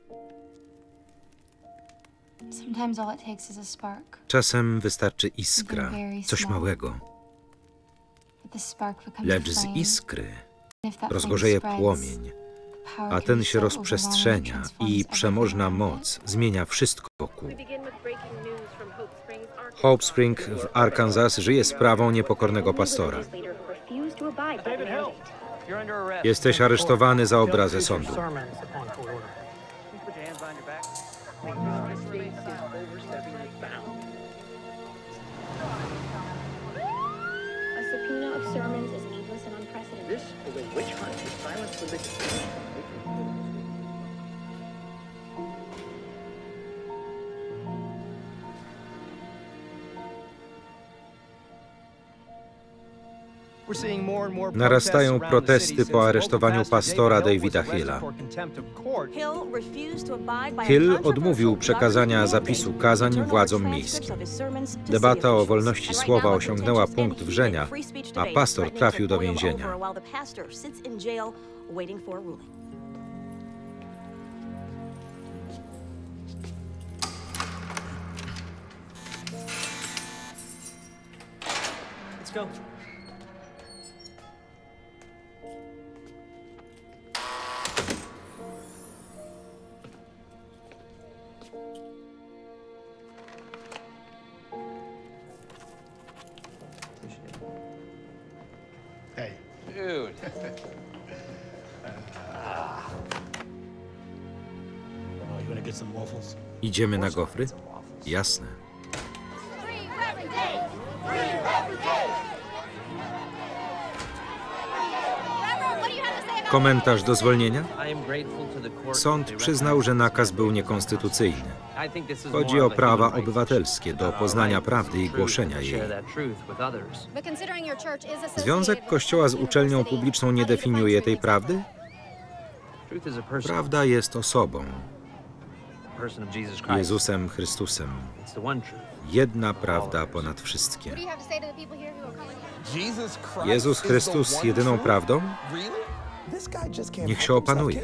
Czasem wystarczy iskra, coś małego. Lecz z iskry rozgorzeje płomień, a ten się rozprzestrzenia i przemożna moc zmienia wszystko wokół. Hope Spring w Arkansas żyje sprawą niepokornego pastora. Jesteś aresztowany za obrazę sądu. Narastają protesty po aresztowaniu pastora Davida Hilla. Hill odmówił przekazania zapisu kazań władzom miejskim. Debata o wolności słowa osiągnęła punkt wrzenia, a pastor trafił do więzienia. Idziemy na gofry? Jasne. Komentarz do zwolnienia? Sąd przyznał, że nakaz był niekonstytucyjny. Chodzi o prawa obywatelskie do poznania prawdy i głoszenia jej. Związek Kościoła z uczelnią publiczną nie definiuje tej prawdy? Prawda jest osobą, Jezusem Chrystusem. Jedna prawda ponad wszystkie. Jezus Chrystus jedyną prawdą? Niech się opanuje.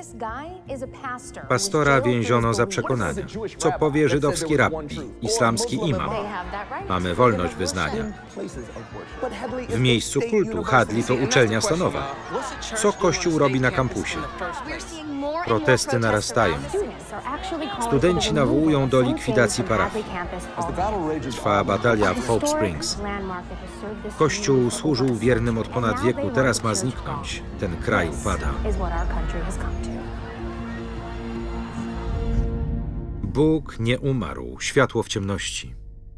Pastora więziono za przekonania. Co powie żydowski rabbi, islamski imam? Mamy wolność wyznania. W miejscu kultu Hadley to uczelnia stanowa. Co Kościół robi na kampusie? Protesty narastają. Studenci nawołują do likwidacji parafii. Trwa batalia w Hope Springs. Kościół służył wiernym od ponad wieku, teraz ma zniknąć. Ten kraj upada. Bóg nie umarł. Światło w ciemności.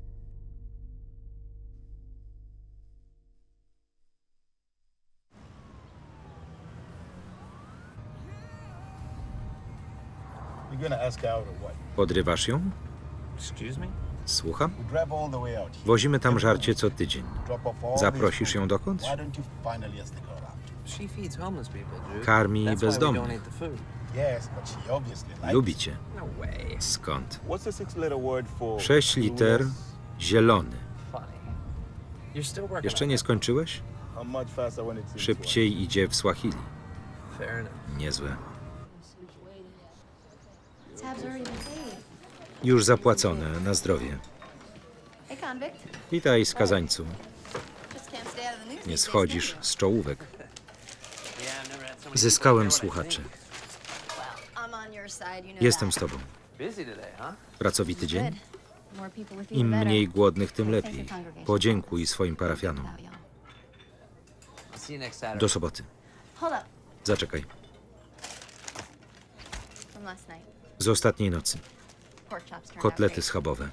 Podrywasz ją? Słucham? Wozimy tam żarcie co tydzień. Zaprosisz ją dokądś? Karmi bezdomnych. Lubi cię. Skąd? 6 liter zielony. Jeszcze nie skończyłeś? Szybciej idzie w Swahili. Niezłe. Już zapłacone, na zdrowie. Witaj, skazańcu. Nie schodzisz z czołówek. Zyskałem słuchaczy. Jestem z tobą. Pracowity dzień? Im mniej głodnych, tym lepiej. Podziękuj swoim parafianom. Do soboty. Zaczekaj. Z ostatniej nocy. Kotlety schabowe.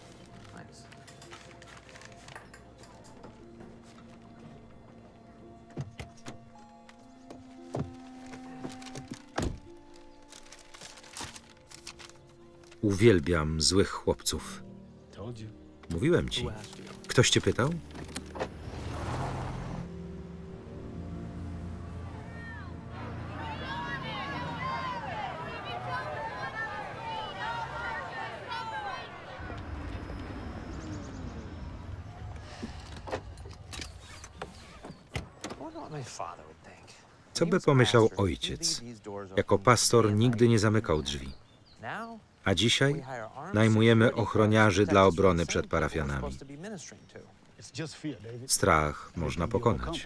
Uwielbiam złych chłopców. Mówiłem ci. Ktoś cię pytał? Co by pomyślał ojciec? Jako pastor nigdy nie zamykał drzwi. A dzisiaj najmujemy ochroniarzy dla obrony przed parafianami. Strach można pokonać.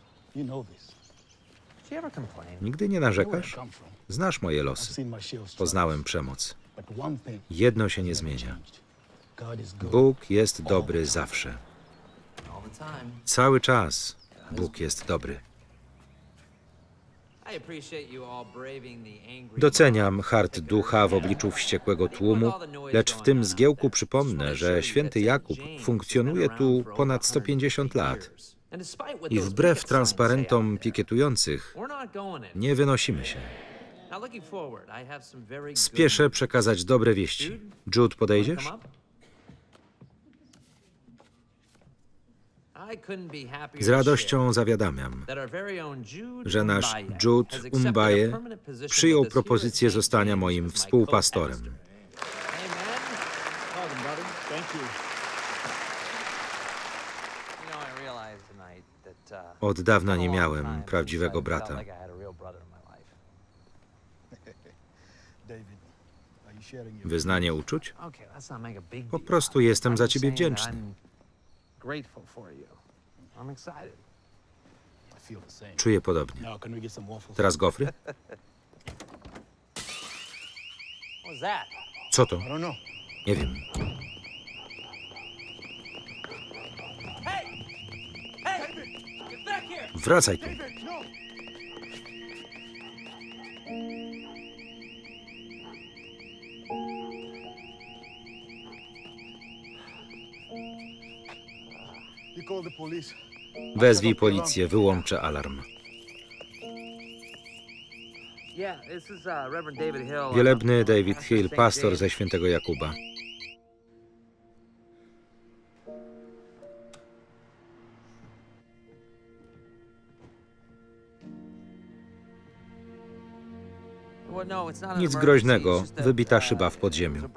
Nigdy nie narzekasz? Znasz moje losy. Poznałem przemoc. Jedno się nie zmienia. Bóg jest dobry zawsze. Cały czas Bóg jest dobry. Doceniam hart ducha w obliczu wściekłego tłumu, lecz w tym zgiełku przypomnę, że święty Jakub funkcjonuje tu ponad 150 lat. I wbrew transparentom pikietujących nie wynosimy się. Spieszę przekazać dobre wieści. Jude, podejdziesz? Z radością zawiadamiam, że nasz Jude Umbaye przyjął propozycję zostania moim współpastorem. Od dawna nie miałem prawdziwego brata. Wyznanie uczuć? Po prostu jestem za ciebie wdzięczny. Czuję podobnie. Teraz gofry? Co to? Nie wiem. Wracaj tu. Wezwij policję, wyłączę alarm. Wielebny David Hill, pastor ze świętego Jakuba. Nic groźnego, wybita szyba w podziemiu.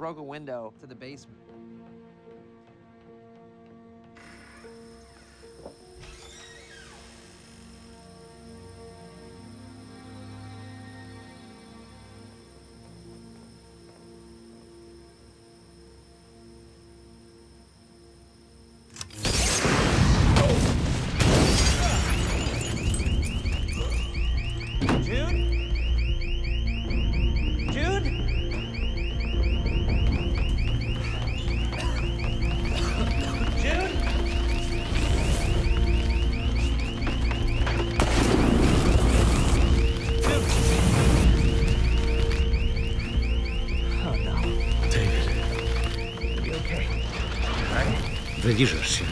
Wyliżesz się.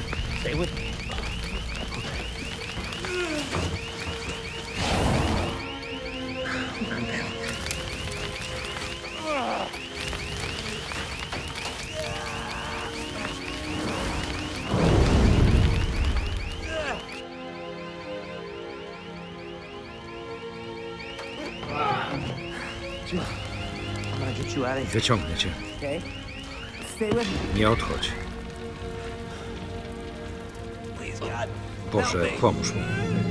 Wyciągnę cię. Nie odchodź. Boże, pomóż mi.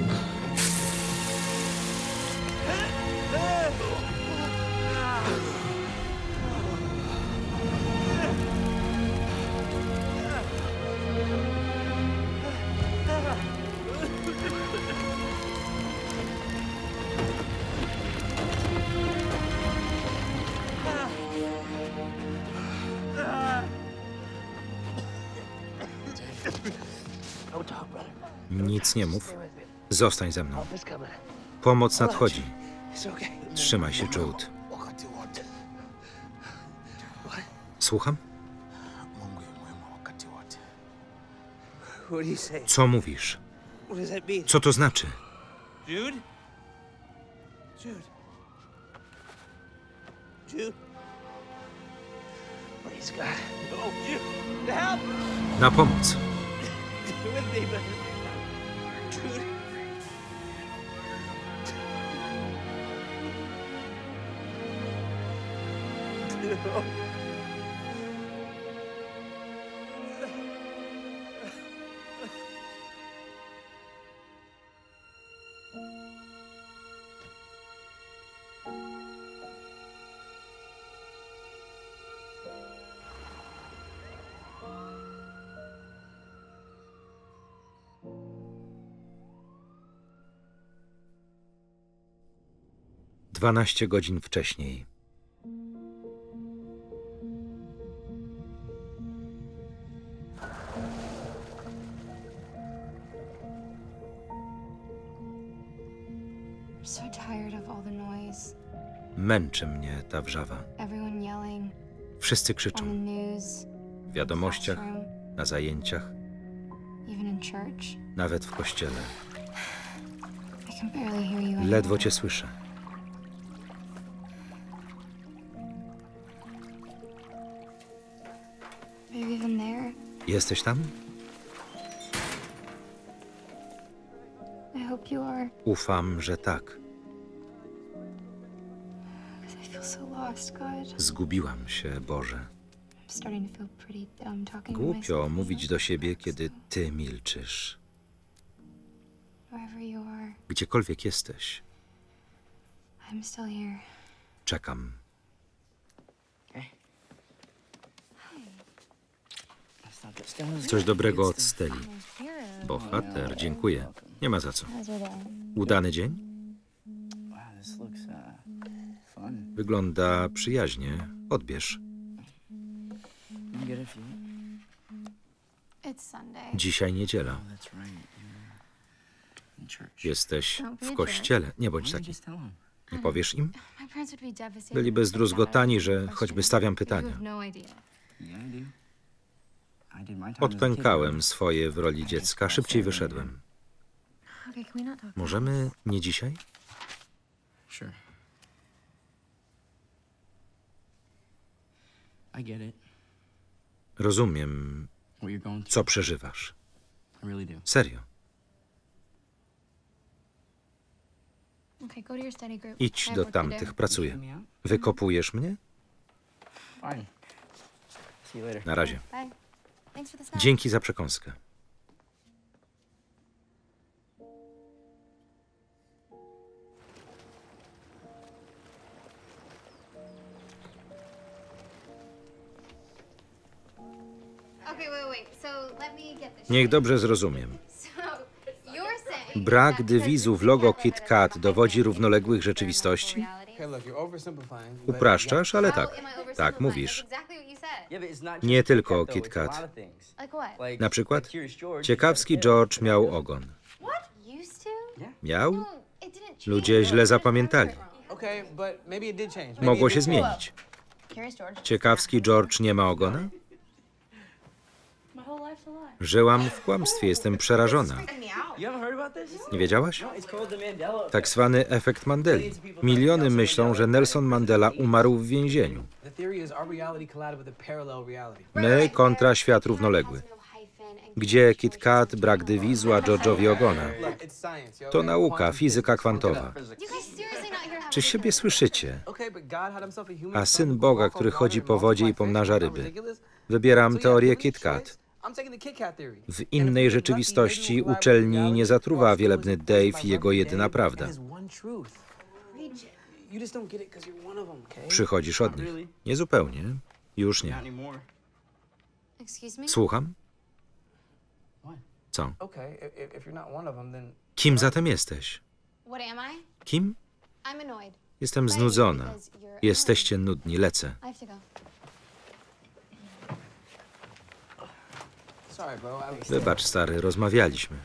Nic nie mów. Zostań ze mną. Pomoc nadchodzi. Trzymaj się, Jude. Słucham? Co mówisz? Co to znaczy? Na pomoc. 12 godzin wcześniej. Męczy mnie ta wrzawa. Wszyscy krzyczą. W wiadomościach, na zajęciach, nawet w kościele. Ledwo cię słyszę. Jesteś tam? Ufam, że tak. Zgubiłam się, Boże. Głupio mówić do siebie, kiedy Ty milczysz. Gdziekolwiek jesteś, czekam. Coś dobrego od Steli. Bohater, dziękuję. Nie ma za co. Udany dzień? Wygląda przyjaźnie. Odbierz. Dzisiaj niedziela. Jesteś w kościele. Nie bądź taki. Nie powiesz im? Byliby zdruzgotani, że choćby stawiam pytania. Odpękałem swoje w roli dziecka. Szybciej wyszedłem. Możemy nie dzisiaj? Rozumiem, co przeżywasz. Serio. Idź do tamtych, pracuję. Wykopujesz mnie? Na razie. Dzięki za przekąskę. Niech dobrze zrozumiem. Brak dywizu w logo KitKat dowodzi równoległych rzeczywistości? Upraszczasz, ale tak. Tak, mówisz. Nie tylko KitKat. Na przykład ciekawski George miał ogon. Miał? Ludzie źle zapamiętali. Mogło się zmienić. Ciekawski George nie ma ogona? Żyłam w kłamstwie, jestem przerażona. Nie wiedziałaś? Tak zwany efekt Mandeli. Miliony myślą, że Nelson Mandela umarł w więzieniu. My kontra świat równoległy. Gdzie KitKat, brak dywizu, a George'owi ogona? To nauka, fizyka kwantowa. Czy siebie słyszycie? A Syn Boga, który chodzi po wodzie i pomnaża ryby. Wybieram teorię KitKat. W innej rzeczywistości uczelni nie zatruwa wielebny Dave i jego jedyna prawda. Przychodzisz od nich. Niezupełnie. Już nie. Słucham? Co? Kim zatem jesteś? Kim? Jestem znudzona. Jesteście nudni. Lecę. Wybacz, stary, rozmawialiśmy.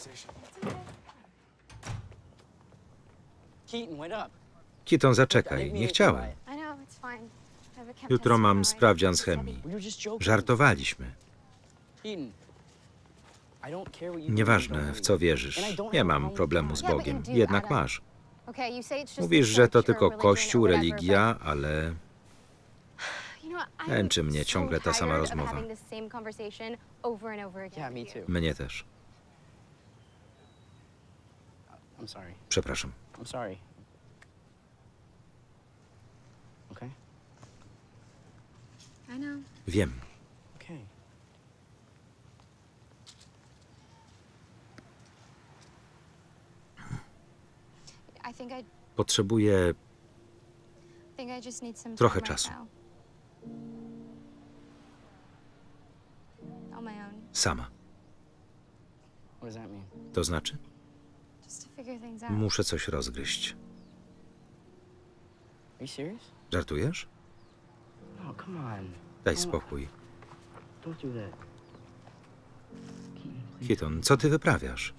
Keaton, zaczekaj. Nie chciałem. Jutro mam sprawdzian z chemii. Żartowaliśmy. Nieważne, w co wierzysz. Nie mam problemu z Bogiem. Jednak masz. Mówisz, że to tylko Kościół, religia, ale... Męczy mnie ciągle ta sama rozmowa. Mnie też. Przepraszam. Wiem. Potrzebuję trochę czasu. Sama. To znaczy? Muszę coś rozgryźć. Żartujesz? Daj spokój. Keaton, co ty wyprawiasz?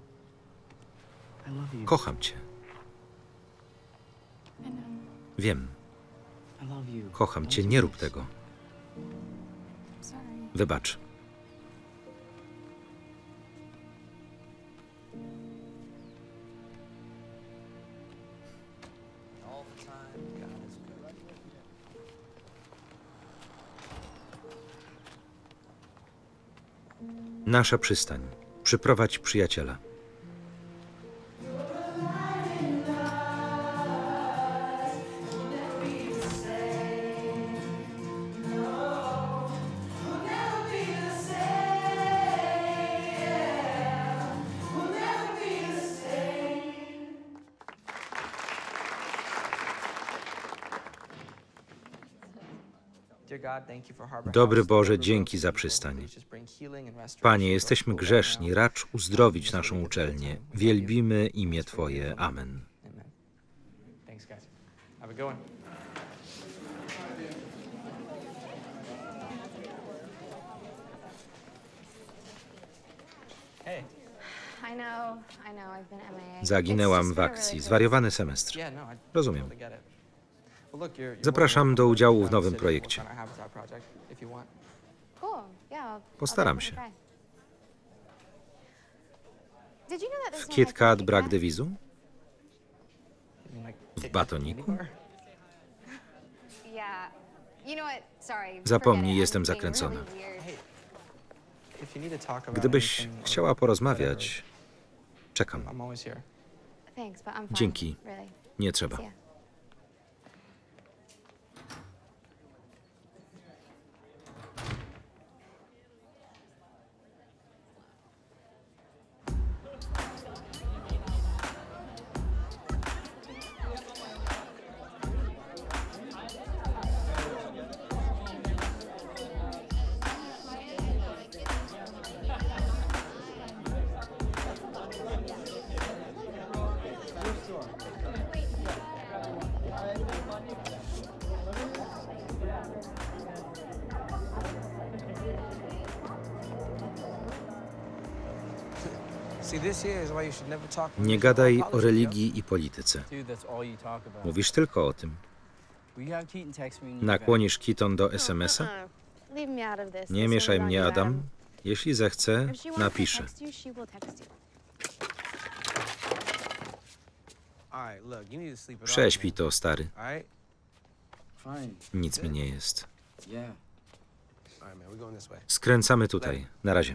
Kocham cię. Wiem. Kocham cię, nie rób tego. Wybacz. Nasza przystań. Przyprowadź przyjaciela. Dobry Boże, dzięki za przystań. Panie, jesteśmy grzeszni, racz uzdrowić naszą uczelnię. Wielbimy imię Twoje. Amen. Zaginęłam w akcji. Zwariowany semestr. Rozumiem. Zapraszam do udziału w nowym projekcie. Postaram się. W KitKat brak dewizu? W batoniku? Zapomnij, jestem zakręcona. Gdybyś chciała porozmawiać, czekam. Dzięki. Nie trzeba. Nie gadaj o religii i polityce. Mówisz tylko o tym. Nakłonisz Keaton do SMS-a? Nie mieszaj mnie, Adam. Jeśli zechce, napiszę. Prześpij to, stary. Nic mi nie jest. Skręcamy tutaj. Na razie.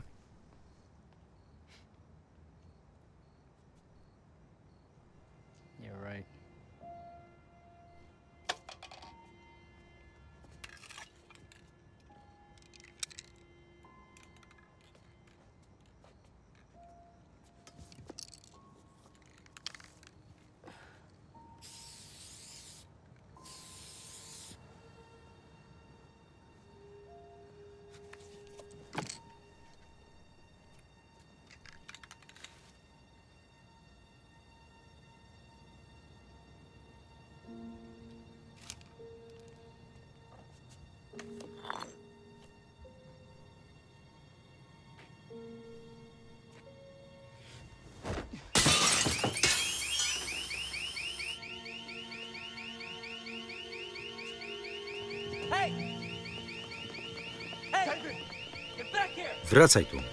Wracaj tu.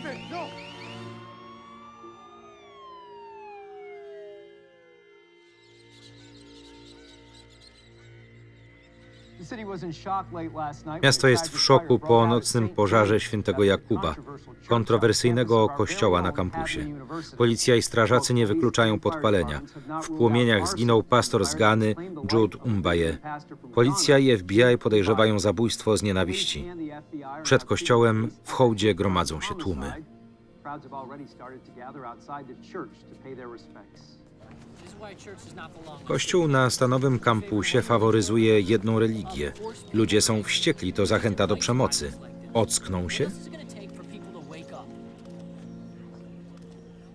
Miasto jest w szoku po nocnym pożarze świętego Jakuba, kontrowersyjnego kościoła na kampusie. Policja i strażacy nie wykluczają podpalenia. W płomieniach zginął pastor z Gany, Jude Umbaye. Policja i FBI podejrzewają zabójstwo z nienawiści. Przed kościołem w hołdzie gromadzą się tłumy. Kościół na stanowym kampusie faworyzuje jedną religię. Ludzie są wściekli, to zachęta do przemocy. Ockną się?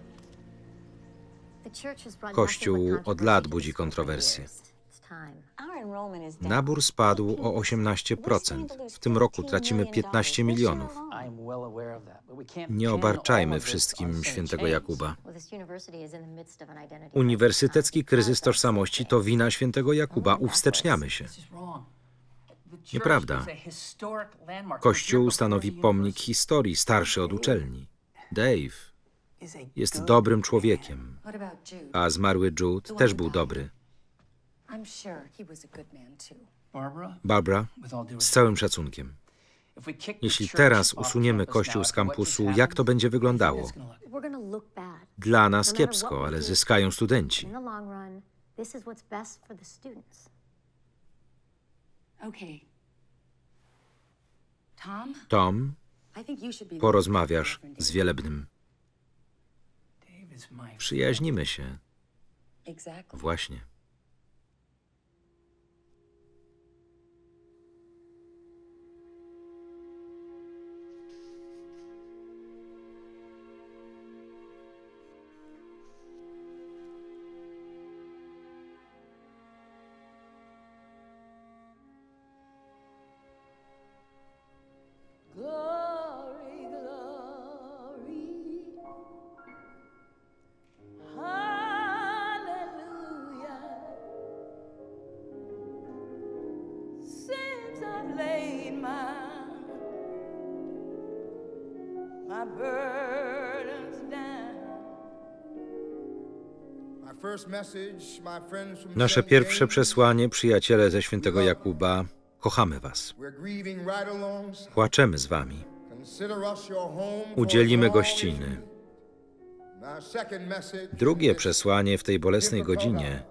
Kościół od lat budzi kontrowersje. Nabór spadł o 18%. W tym roku tracimy 15 milionów. Nie obarczajmy wszystkim świętego Jakuba. Uniwersytecki kryzys tożsamości to wina świętego Jakuba. Uwsteczniamy się. Nieprawda. Kościół stanowi pomnik historii, starszy od uczelni. Dave jest dobrym człowiekiem, a zmarły Jude też był dobry. Barbara, z całym szacunkiem. Jeśli teraz usuniemy Kościół z kampusu, jak to będzie wyglądało? Dla nas kiepsko, ale zyskają studenci. Tom, porozmawiasz z Wielebnym. Przyjaźnimy się. Właśnie. Nasze pierwsze przesłanie, przyjaciele ze świętego Jakuba, kochamy was. Płaczemy z wami. Udzielimy gościny. Drugie przesłanie w tej bolesnej godzinie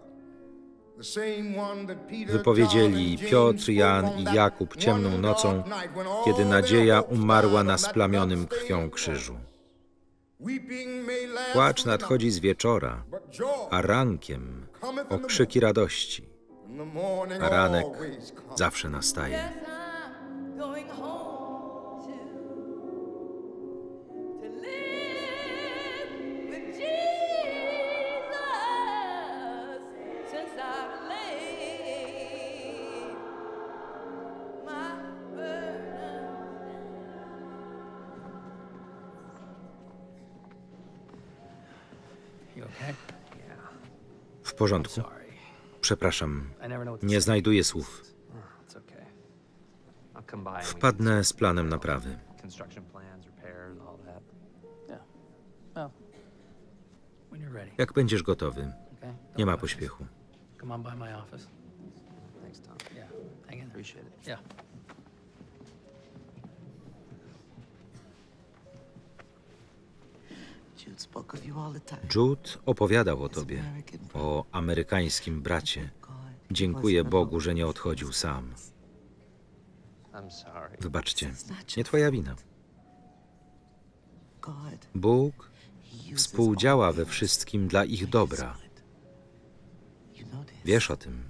wypowiedzieli Piotr, Jan i Jakub ciemną nocą, kiedy nadzieja umarła na splamionym krwią krzyżu. Płacz nadchodzi z wieczora, a rankiem okrzyki radości. A ranek zawsze nastaje. W porządku. Przepraszam, nie znajduję słów. Wpadnę z planem naprawy. Jak będziesz gotowy, nie ma pośpiechu. Jude opowiadał o tobie, o amerykańskim bracie. Dziękuję Bogu, że nie odchodził sam. Wybaczcie, nie twoja wina. Bóg współdziała we wszystkim dla ich dobra. Wiesz o tym.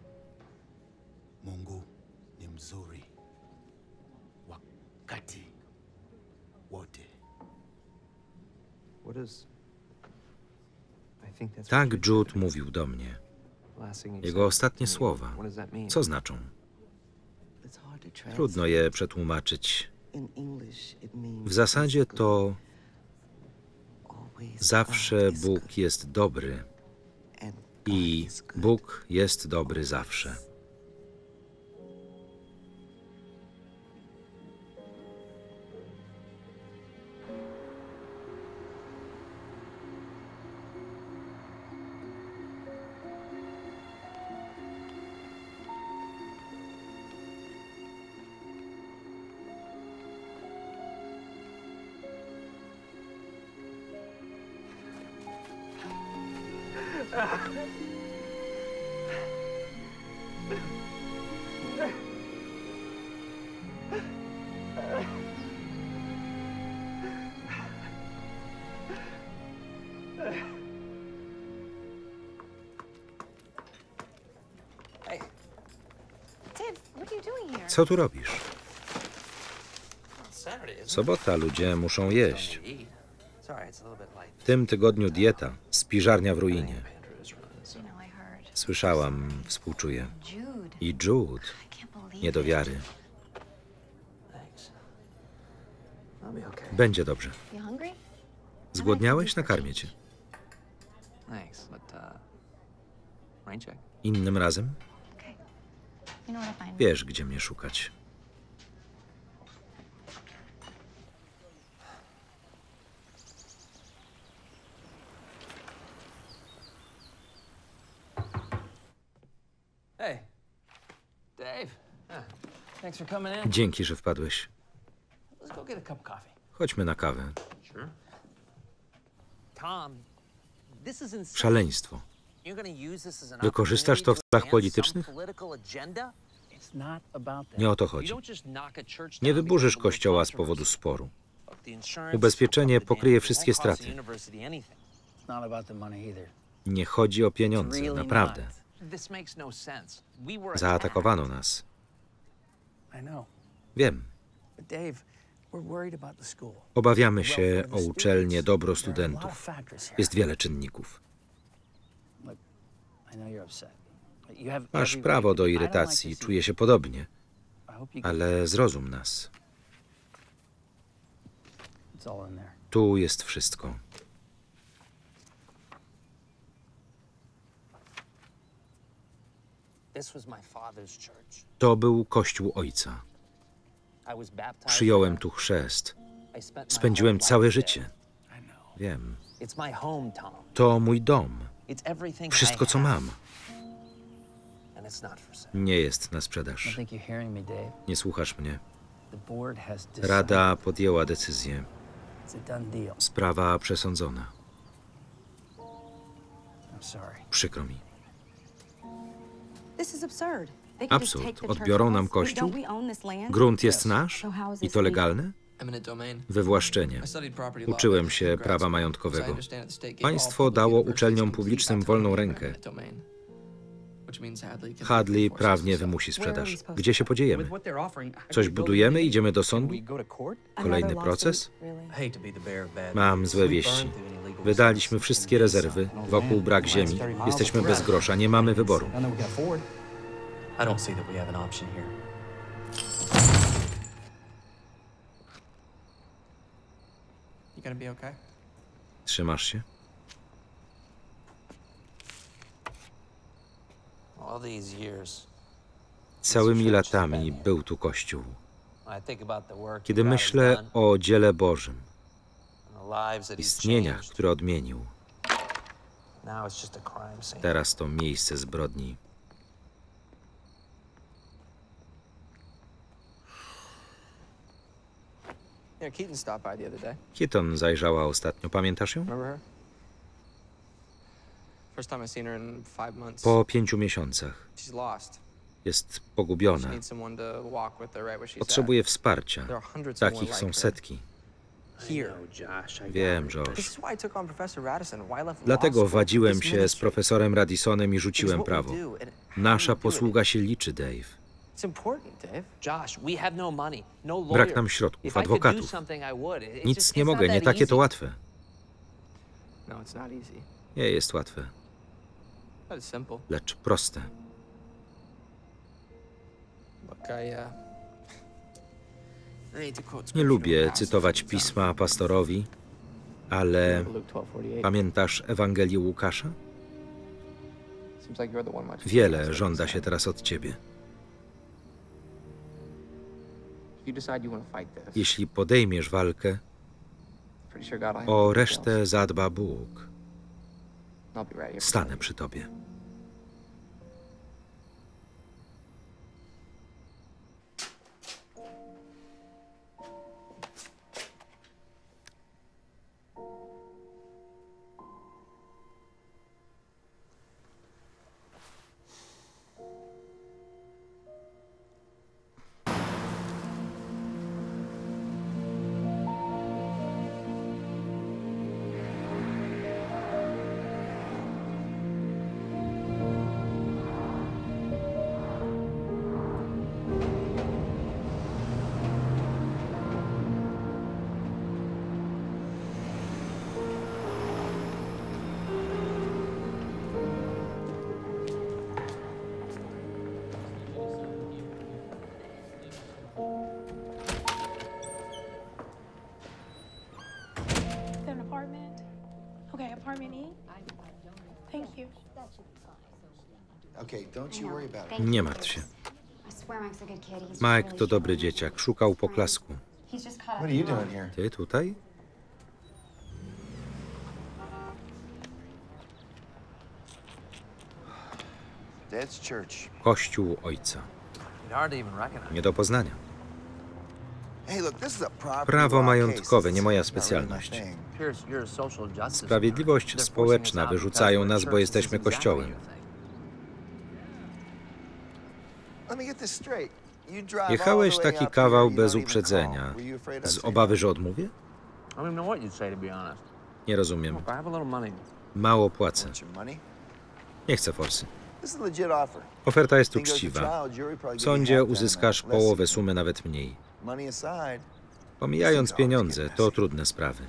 Tak Jude mówił do mnie. Jego ostatnie słowa. Co znaczą? Trudno je przetłumaczyć. W zasadzie to zawsze Bóg jest dobry i Bóg jest dobry zawsze. Co tu robisz? Sobota, ludzie muszą jeść. W tym tygodniu dieta, spiżarnia w ruinie. Słyszałam, współczuję. I Jude. Nie do wiary. Będzie dobrze. Zgłodniałeś? Nakarmię cię. Innym razem? Wiesz, gdzie mnie szukać. Dzięki, że wpadłeś. Chodźmy na kawę. Szaleństwo. Wykorzystasz to w celach politycznych? Nie o to chodzi. Nie wyburzysz kościoła z powodu sporu. Ubezpieczenie pokryje wszystkie straty. Nie chodzi o pieniądze, naprawdę. Zaatakowano nas. Wiem. Obawiamy się o uczelnię, dobro studentów. Jest wiele czynników. Masz prawo do irytacji, czuję się podobnie, ale zrozum nas. Tu jest wszystko. To był kościół ojca. Przyjąłem tu chrzest. Spędziłem całe życie. Wiem. To mój dom. Wszystko, co mam. Nie jest na sprzedaż. Nie słuchasz mnie. Rada podjęła decyzję. Sprawa przesądzona. Przykro mi. Absurd. Odbiorą nam kościół? Grunt jest nasz? I to legalne? Wywłaszczenie. Uczyłem się prawa majątkowego. Państwo dało uczelniom publicznym wolną rękę. Hadley prawnie wymusi sprzedaż. Gdzie się podziejemy? Coś budujemy? Idziemy do sądu? Kolejny proces? Mam złe wieści. Wydaliśmy wszystkie rezerwy. Wokół brak ziemi. Jesteśmy bez grosza. Nie mamy wyboru. Trzymasz się? Całymi latami był tu Kościół. Kiedy myślę o dziele Bożym, istnieniach, które odmienił, teraz to miejsce zbrodni. Keaton zajrzała ostatnio, pamiętasz ją? Po 5 miesiącach. Jest pogubiona. Potrzebuje wsparcia. Takich są setki. Wiem, Josh. Dlatego wadziłem się z profesorem Radisonem i rzuciłem prawo. Nasza posługa się liczy, Dave. Brak nam środków, adwokatów. Nic nie mogę, nie takie to łatwe. Nie jest łatwe, lecz proste. Nie lubię cytować pisma pastorowi, ale pamiętasz Ewangelię Łukasza? Wiele żąda się teraz od ciebie. Jeśli podejmiesz walkę, o resztę zadba Bóg. Stanę przy tobie. Nie martw się. Mike to dobry dzieciak. Szukał poklasku. Ty tutaj? Kościół ojca. Nie do poznania. Prawo majątkowe, nie moja specjalność. Sprawiedliwość społeczna. Wyrzucają nas, bo jesteśmy kościołem. Jechałeś taki kawał bez uprzedzenia. Z obawy, że odmówię? Nie rozumiem. Mało płacę. Nie chcę forsy. Oferta jest uczciwa. W sądzie uzyskasz połowę sumy, nawet mniej. Pomijając pieniądze, to trudne sprawy.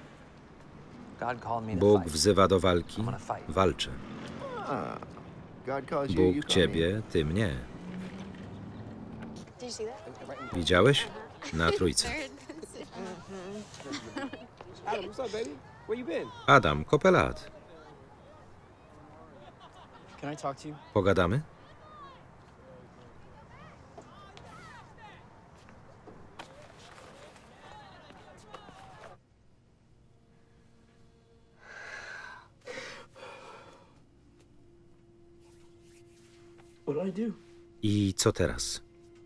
Bóg wzywa do walki, walczę. Bóg ciebie, ty mnie. Widziałeś? Na trójce. Adam, kopelat. Pogadamy? I co teraz?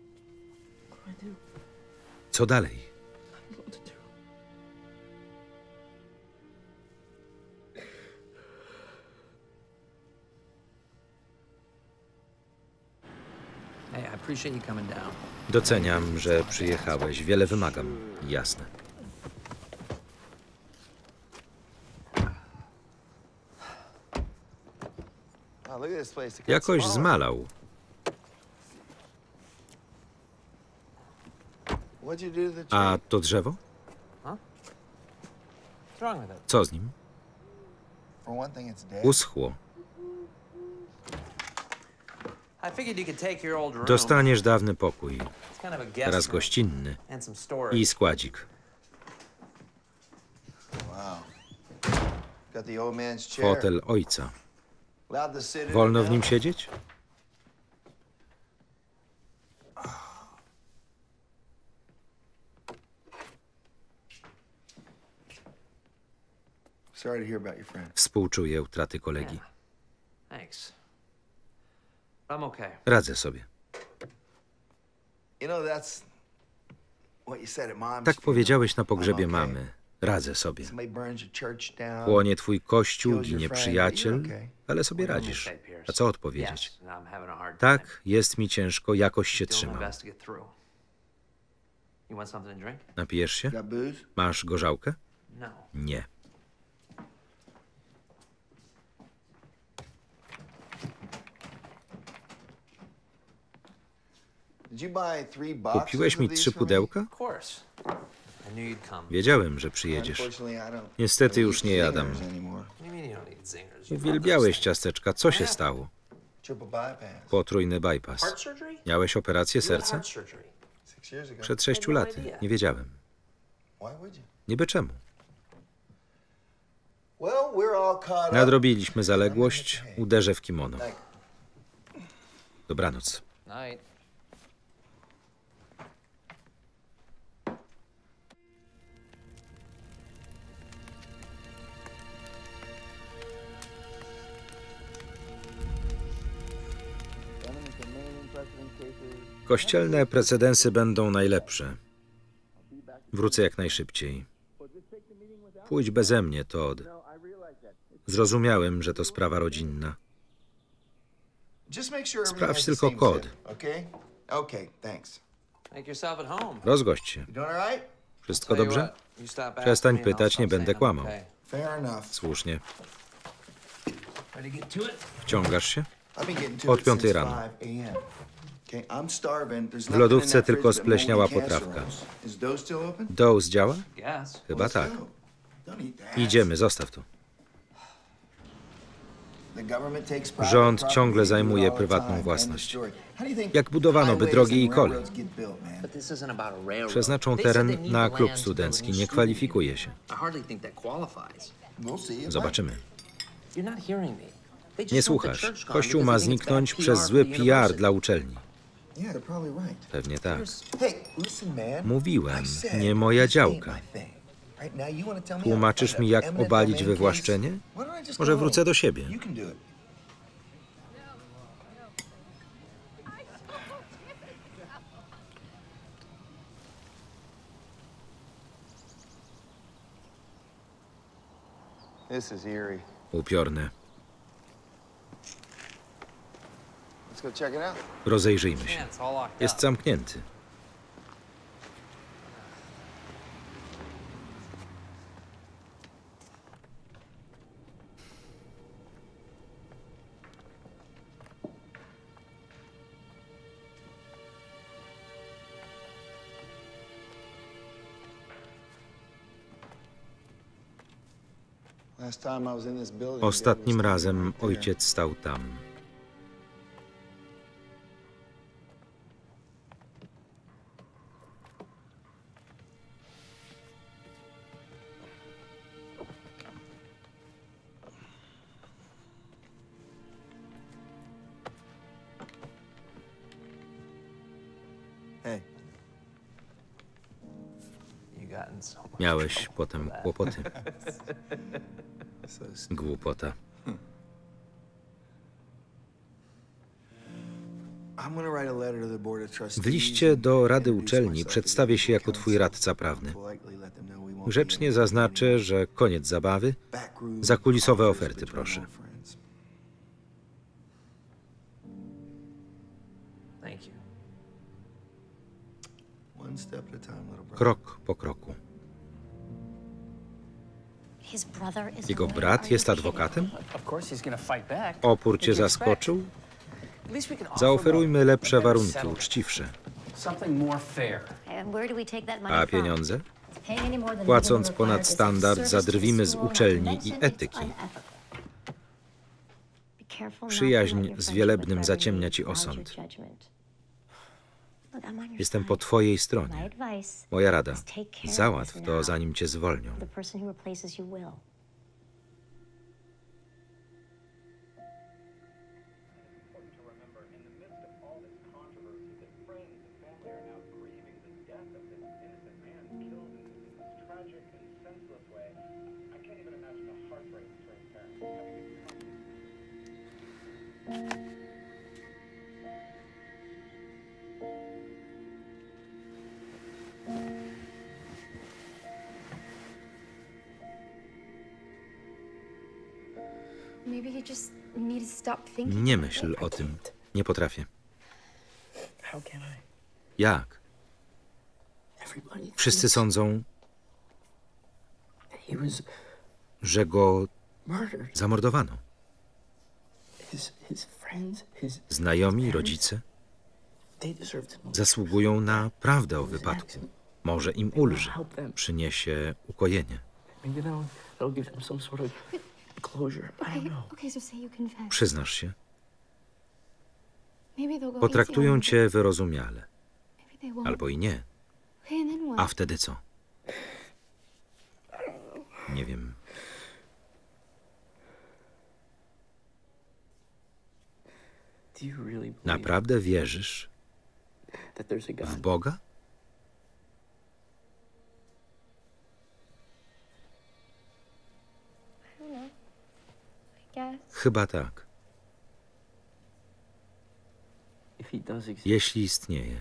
Co dalej? Doceniam, że przyjechałeś. Wiele wymagam. Jasne. Jakoś zmalał. A to drzewo? Co z nim? Uschło. Dostaniesz dawny pokój. Teraz gościnny. I składzik. Fotel ojca. Wolno w nim siedzieć? Współczuję utraty kolegi. Radzę sobie. Tak powiedziałeś na pogrzebie mamy. Radzę sobie. Płonie twój kościół, ginie przyjaciel, ale sobie radzisz. A co odpowiedzieć? Tak, jest mi ciężko, jakoś się trzymam. Napijesz się? Masz gorzałkę? Nie. Kupiłeś mi 3 pudełka? Wiedziałem, że przyjedziesz. Niestety już nie jadam. Uwielbiałeś ciasteczka. Co się stało? Potrójny bypass. Miałeś operację serca? Przed 6 laty. Nie wiedziałem. Niby czemu? Nadrobiliśmy zaległość. Uderzę w kimono. Dobranoc. Kościelne precedensy będą najlepsze. Wrócę jak najszybciej. Pójdź beze mnie, Todd. Zrozumiałem, że to sprawa rodzinna. Sprawdź tylko kod. Rozgość się. Wszystko dobrze? Przestań pytać, nie będę kłamał. Słusznie. Wciągasz się? Od 5 rano. W lodówce tylko spleśniała potrawka. Dose działa? Chyba tak. Idziemy, zostaw to. Rząd ciągle zajmuje prywatną własność. Jak budowano by drogi i kolej? Przeznaczą teren na klub studencki. Nie kwalifikuje się. Zobaczymy. Nie słuchasz. Kościół ma zniknąć przez zły PR dla uczelni. Pewnie tak. Mówiłem, nie moja działka. Tłumaczysz mi, jak obalić wywłaszczenie? Może wrócę do siebie. Upiorne. Rozejrzyjmy się. Jest zamknięty. Ostatnim razem ojciec stał tam. Miałeś potem kłopoty. Głupota. W liście do Rady Uczelni przedstawię się jako twój radca prawny. Grzecznie zaznaczę, że koniec zabawy. Zakulisowe oferty, proszę. Krok po kroku. Jego brat jest adwokatem? Opór cię zaskoczył? Zaoferujmy lepsze warunki, uczciwsze. A pieniądze? Płacąc ponad standard, zadrwimy z uczelni i etyki. Przyjaźń z Wielebnym zaciemnia ci osąd. Jestem po twojej stronie. Moja rada. Załatw to, zanim cię zwolnią. Nie myśl o tym. Nie potrafię. Jak? Wszyscy sądzą, że go zamordowano. Znajomi, rodzice zasługują na prawdę o wypadku. Może im ulży, przyniesie ukojenie. Przyznasz się? Potraktują cię wyrozumiale. Albo i nie. A wtedy co? Nie wiem. Naprawdę wierzysz w Boga? Chyba tak. Jeśli istnieje.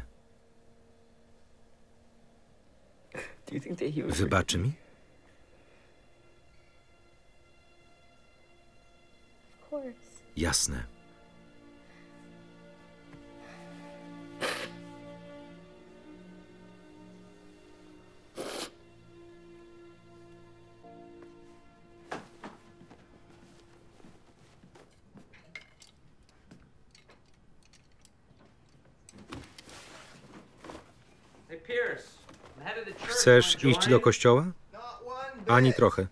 Wybaczy mi? Jasne. Chcesz iść do kościoła? Ani trochę.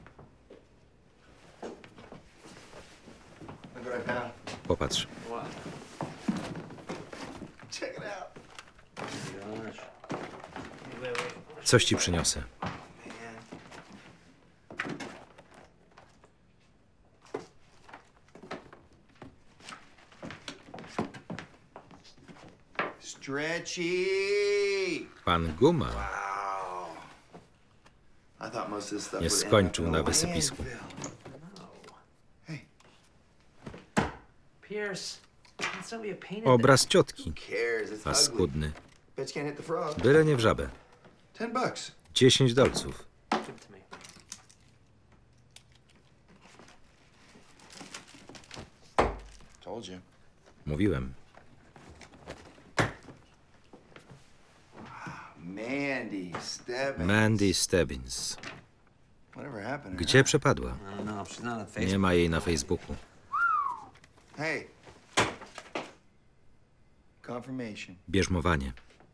Popatrz. Coś ci przyniosę. Pan Guma nie skończył na wysypisku. Obraz ciotki. Paskudny. Byle nie w żabę. $10. Mówiłem. Mandy Stebbins. Gdzie przepadła? Nie ma jej na Facebooku. Bierzmowanie.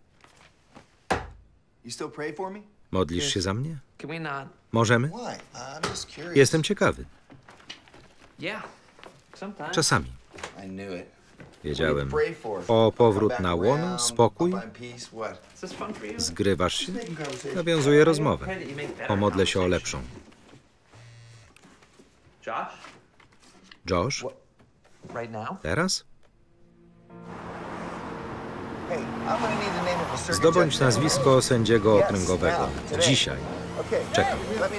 Modlisz się za mnie? Możemy? Jestem ciekawy. Czasami. Wiedziałem. O powrót na łono, spokój? Zgrywasz się? Nawiązuję rozmowę. Pomodlę się o lepszą. Josh? Teraz? Zdobądź nazwisko sędziego okręgowego. Dzisiaj. Czekam.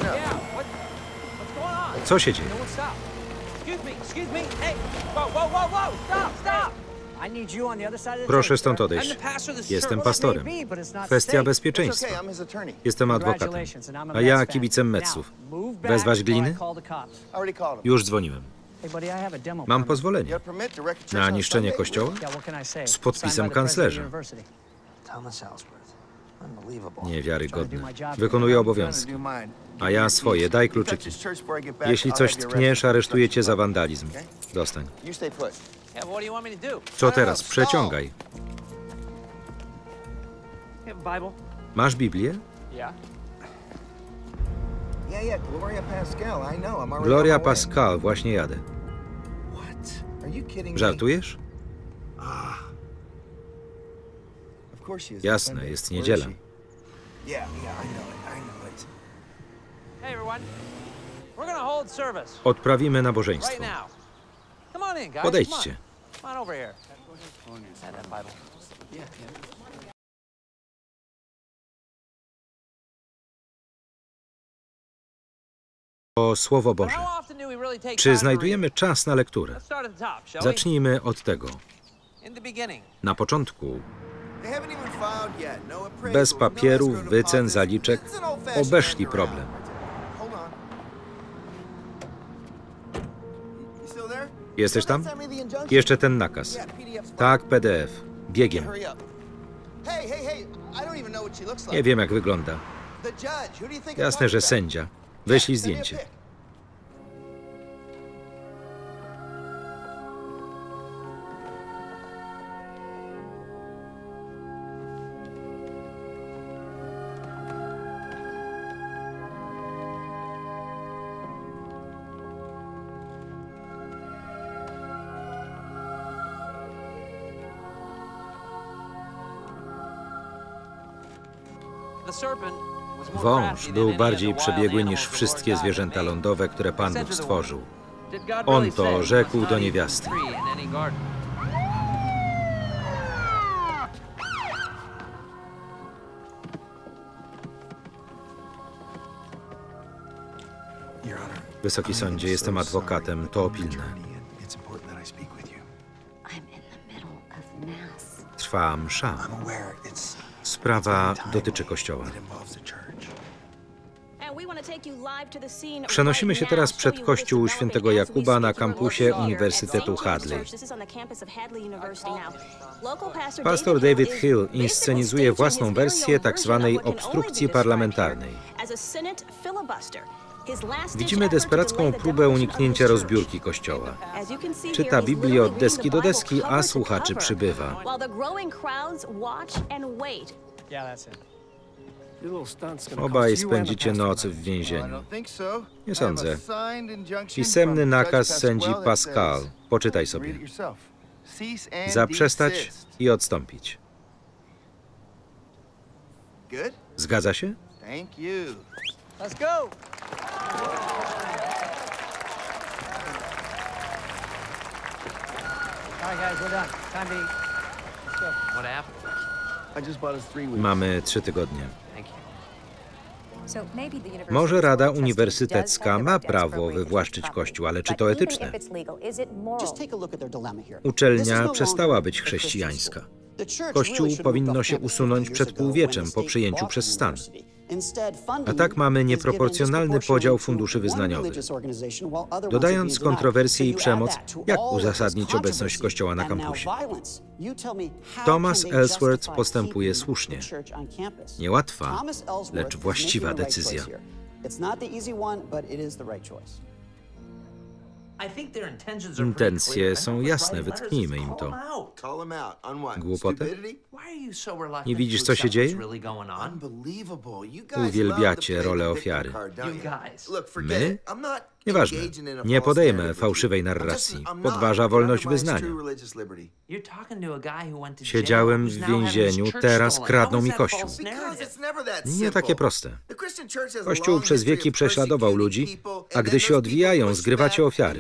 Co się dzieje? Proszę stąd odejść. Jestem pastorem. Kwestia bezpieczeństwa. Jestem adwokatem. A ja kibicem Metsów. Wezwać gliny? Już dzwoniłem. Mam pozwolenie na niszczenie kościoła z podpisem kanclerza. Niewiarygodne. Wykonuję obowiązki. A ja swoje. Daj kluczyki. Jeśli coś tkniesz, aresztuję cię za wandalizm. Dostań. Co teraz? Przeciągaj. Masz Biblię? Gloria Pascal, właśnie jadę. Żartujesz? Jasne, jest niedziela. Odprawimy nabożeństwo. Podejdźcie. O Słowo Boże. Czy znajdujemy czas na lekturę? Zacznijmy od tego. Na początku, bez papierów, wycen, zaliczek, obeszli problem. Jesteś tam? Jeszcze ten nakaz. Tak, PDF. Biegiem. Nie wiem, jak wygląda. Jasne, że sędzia. Wyślij zdjęcie. Wąż był bardziej przebiegły niż wszystkie zwierzęta lądowe, które Pan Bóg stworzył. On to rzekł do niewiasty. Wysoki sądzie, jestem adwokatem, to pilne. Trwa msza. Sprawa dotyczy Kościoła. Przenosimy się teraz przed kościół Świętego Jakuba na kampusie Uniwersytetu Hadley. Pastor David Hill inscenizuje własną wersję tzw. obstrukcji parlamentarnej. Widzimy desperacką próbę uniknięcia rozbiórki kościoła. Czyta Biblię od deski do deski, a słuchaczy przybywa. Obaj spędzicie noc w więzieniu. Nie sądzę. Pisemny nakaz sędzi Pascal. Poczytaj sobie. Zaprzestać i odstąpić. Zgadza się? Let's go! All right, guys, we're done. Time to eat. What happened? I just bought us 3 weeks. Mamy 3 tygodnie. Thank you. Może Rada Uniwersytecka ma prawo wywłaszczyć Kościół, ale czy to etyczne? Uczelnia przestała być chrześcijańska. Kościół powinno się usunąć przed półwieczem po przejęciu przez stan. A tak mamy nieproporcjonalny podział funduszy wyznaniowych. Dodając kontrowersje i przemoc, jak uzasadnić obecność Kościoła na kampusie? Thomas Ellsworth postępuje słusznie. Niełatwa, lecz właściwa decyzja. Intencje są jasne, wytknijmy im to. Głupotę? Nie widzisz, co się dzieje? Uwielbiacie rolę ofiary. My? Nieważne. Nie podejmę fałszywej narracji. Podważa wolność wyznania. Siedziałem w więzieniu, teraz kradną mi Kościół. Nie takie proste. Kościół przez wieki prześladował ludzi, a gdy się odwijają, zgrywacie ofiary.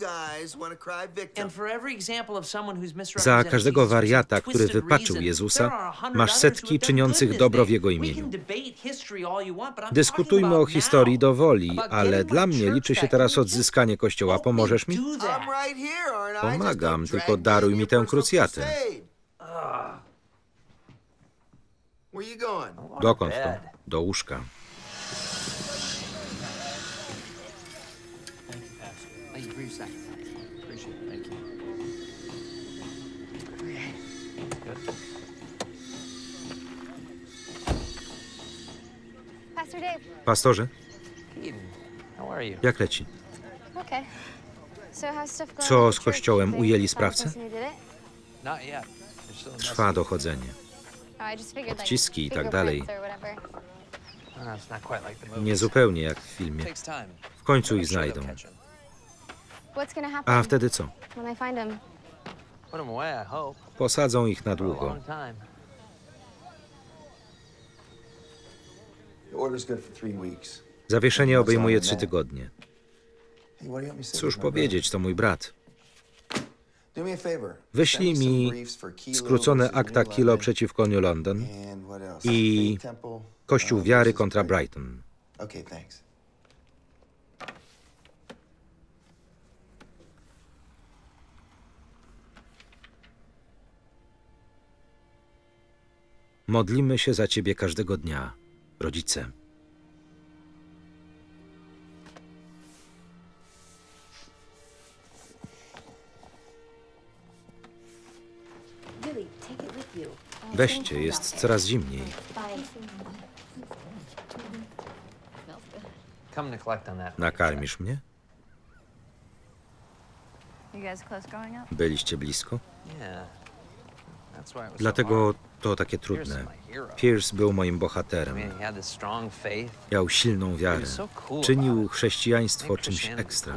Za każdego wariata, który wypaczył Jezusa, masz setki czyniących dobro w Jego imieniu. Dyskutujmy o historii do woli, ale dla mnie liczy się teraz odzyskanie Kościoła. Pomożesz mi? Pomagam, tylko daruj mi tę krucjatę. Dokąd to? Do łóżka. Pastorze, jak leci? Co z Kościołem? Ujęli sprawcę? Trwa dochodzenie. Odciski i tak dalej. Nie zupełnie jak w filmie. W końcu ich znajdą. A wtedy co? Posadzą ich na długo. Zawieszenie obejmuje 3 tygodnie. Cóż powiedzieć, to mój brat. Wyślij mi skrócone akta Kilo przeciwko New London i Kościół Wiary kontra Brighton. Modlimy się za ciebie każdego dnia, rodzice. Weźcie, jest coraz zimniej. Nakarmisz mnie? Byliście blisko? Dlatego to takie trudne. Pierce był moim bohaterem. Miał silną wiarę. Czynił chrześcijaństwo czymś ekstra.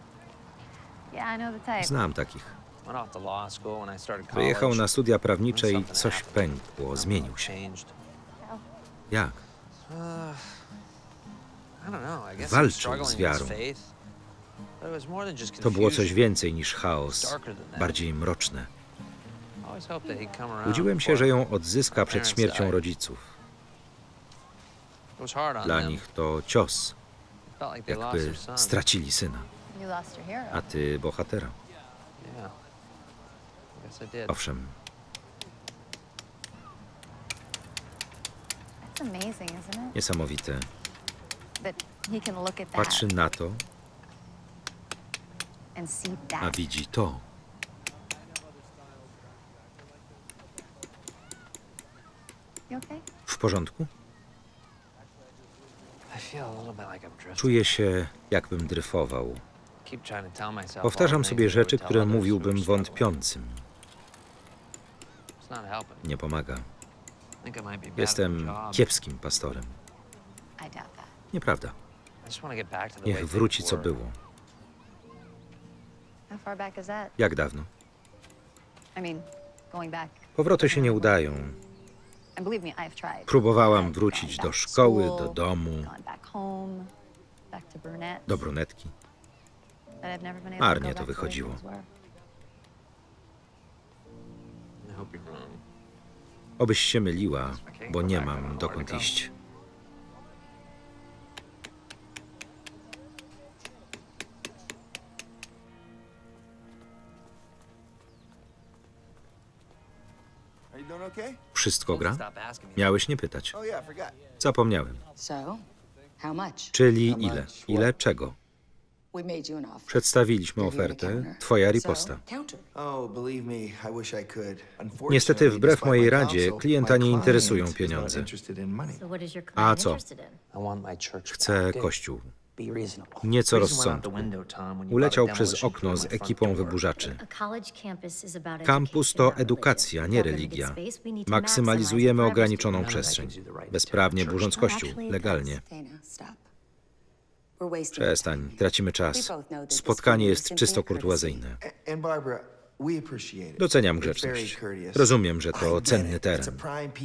Znam takich. Wyjechał na studia prawnicze i coś pękło, zmienił się. Jak? Walczył z wiarą. To było coś więcej niż chaos, bardziej mroczne. Łudziłem się, że ją odzyska przed śmiercią rodziców. Dla nich to cios, jakby stracili syna. A ty bohatera. Owszem. Niesamowite. Patrzy na to, a widzi to. W porządku? Czuję się, jakbym dryfował. Powtarzam sobie rzeczy, które mówiłbym wątpiącym. Nie pomaga. Jestem kiepskim pastorem. Nieprawda. Niech wróci, co było. Jak dawno? Powroty się nie udają. Próbowałam wrócić do szkoły, do domu, do brunetki. Marnie to wychodziło. Obyś się myliła, bo nie mam dokąd iść. Wszystko gra? Miałeś nie pytać. Zapomniałem. Czyli ile? Ile czego? Przedstawiliśmy ofertę. Twoja riposta. Niestety, wbrew mojej radzie, klienta nie interesują pieniądze. A co? Chcę kościół. Nieco rozsądku. Uleciał przez okno z ekipą wyburzaczy. Kampus to edukacja, nie religia. Maksymalizujemy ograniczoną przestrzeń. Bezprawnie burząc kościół, legalnie. Przestań, tracimy czas. Spotkanie jest czysto kurtuazyjne. Doceniam grzeczność. Rozumiem, że to cenny teren.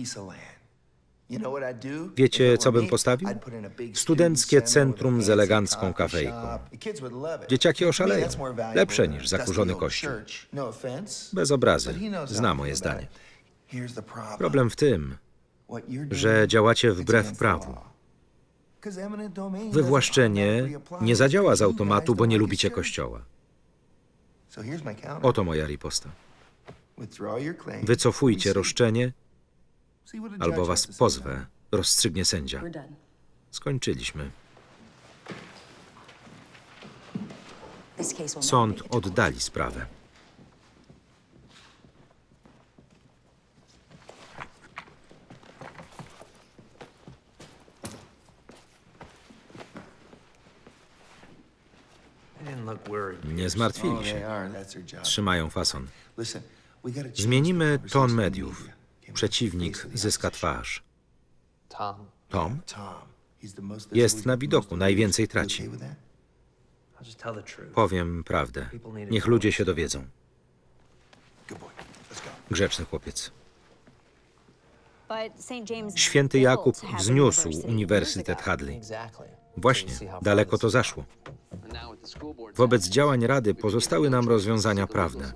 Wiecie, co bym postawił? Studenckie centrum z elegancką kafejką. Dzieciaki oszaleją. Lepsze niż zakurzony kościół. Bez obrazy. Zna moje zdanie. Problem w tym, że działacie wbrew prawu. Wywłaszczenie nie zadziała z automatu, bo nie lubicie kościoła. Oto moja riposta. Wycofujcie roszczenie, albo was pozwę, rozstrzygnie sędzia. Skończyliśmy. Sąd oddali sprawę. Nie zmartwili się. Trzymają fason. Zmienimy ton mediów. Przeciwnik zyska twarz. Tom? Jest na widoku, najwięcej traci. Powiem prawdę. Niech ludzie się dowiedzą. Grzeczny chłopiec. Święty Jakub wzniósł Uniwersytet Hadley. Właśnie, daleko to zaszło. Wobec działań Rady pozostały nam rozwiązania prawne.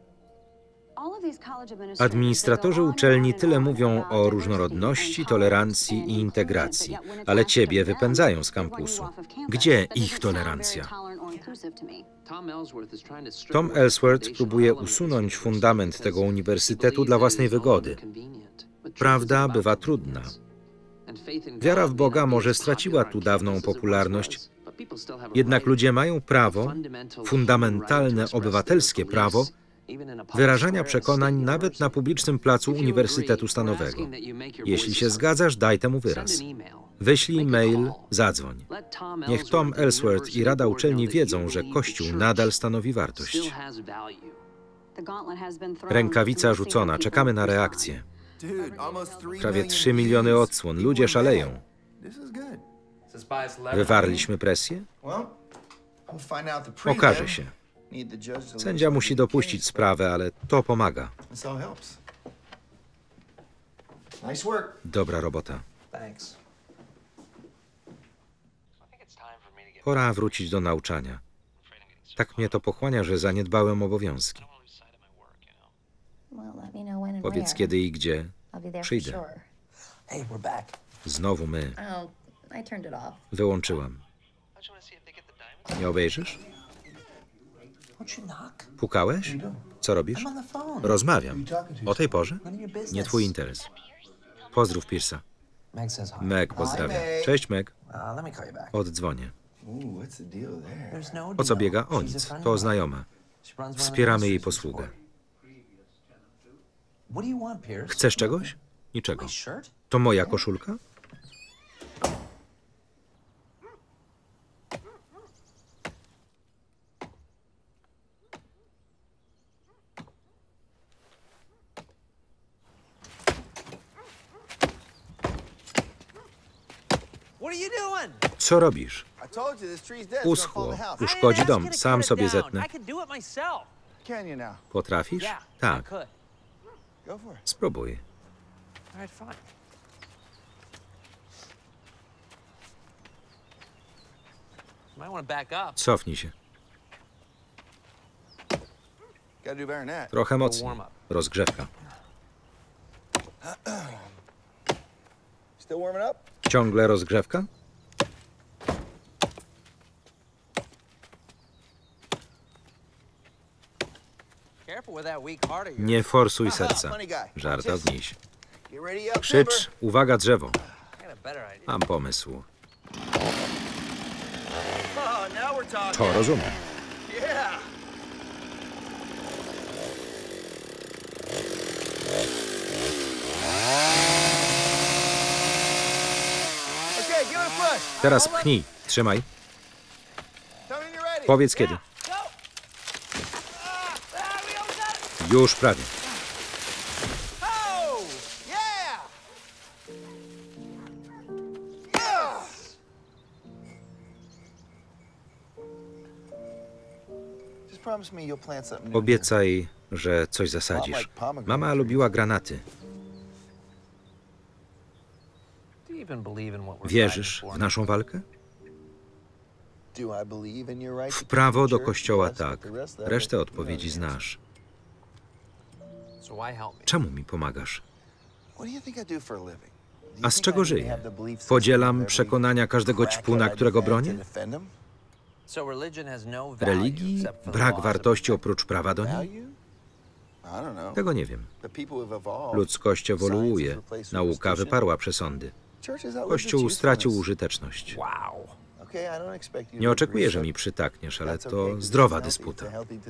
Administratorzy uczelni tyle mówią o różnorodności, tolerancji i integracji, ale ciebie wypędzają z kampusu. Gdzie ich tolerancja? Tom Ellsworth próbuje usunąć fundament tego uniwersytetu dla własnej wygody. Prawda bywa trudna. Wiara w Boga może straciła tu dawną popularność, jednak ludzie mają prawo, fundamentalne obywatelskie prawo, wyrażania przekonań nawet na publicznym placu Uniwersytetu Stanowego. Jeśli się zgadzasz, daj temu wyraz. Wyślij mail, zadzwoń. Niech Tom Ellsworth i Rada Uczelni wiedzą, że Kościół nadal stanowi wartość. Rękawica rzucona, czekamy na reakcję. Prawie 3 miliony odsłon, ludzie szaleją. Wywarliśmy presję? Okaże się. Sędzia musi dopuścić sprawę, ale to pomaga. Dobra robota. Pora wrócić do nauczania. Tak mnie to pochłania, że zaniedbałem obowiązki. Powiedz kiedy i gdzie. Przyjdę. Znowu my. Wyłączyłam. Nie obejrzysz? Pukałeś? Co robisz? Rozmawiam. O tej porze? Nie twój interes. Pozdrów Pierce'a. Meg pozdrawia. Cześć, Meg. Oddzwonię. O co biega? O nic. To znajoma. Wspieramy jej posługę. Chcesz czegoś? Niczego. To moja koszulka? Co robisz? Uschło. Uszkodzi dom. Sam sobie zetnę. Potrafisz? Tak. Spróbuj. Cofnij się. Trochę mocniej. Rozgrzewka. Ciągle rozgrzewka? Nie forsuj serca. Żartowniś. Krzycz, uwaga drzewo. Mam pomysł. To rozumiem. Teraz pchnij. Trzymaj. Powiedz kiedy. Już prawie. Obiecaj, że coś zasadzisz. Mama lubiła granaty. Wierzysz w naszą walkę? W prawo do kościoła tak. Resztę odpowiedzi znasz. Czemu mi pomagasz? A z czego żyję? Podzielam przekonania każdego ćpuna, którego bronię? Religii brak wartości oprócz prawa do niej? Tego nie wiem. Ludzkość ewoluuje. Nauka wyparła przesądy. Kościół stracił użyteczność. Nie oczekuję, że mi przytakniesz, ale to zdrowa dysputa.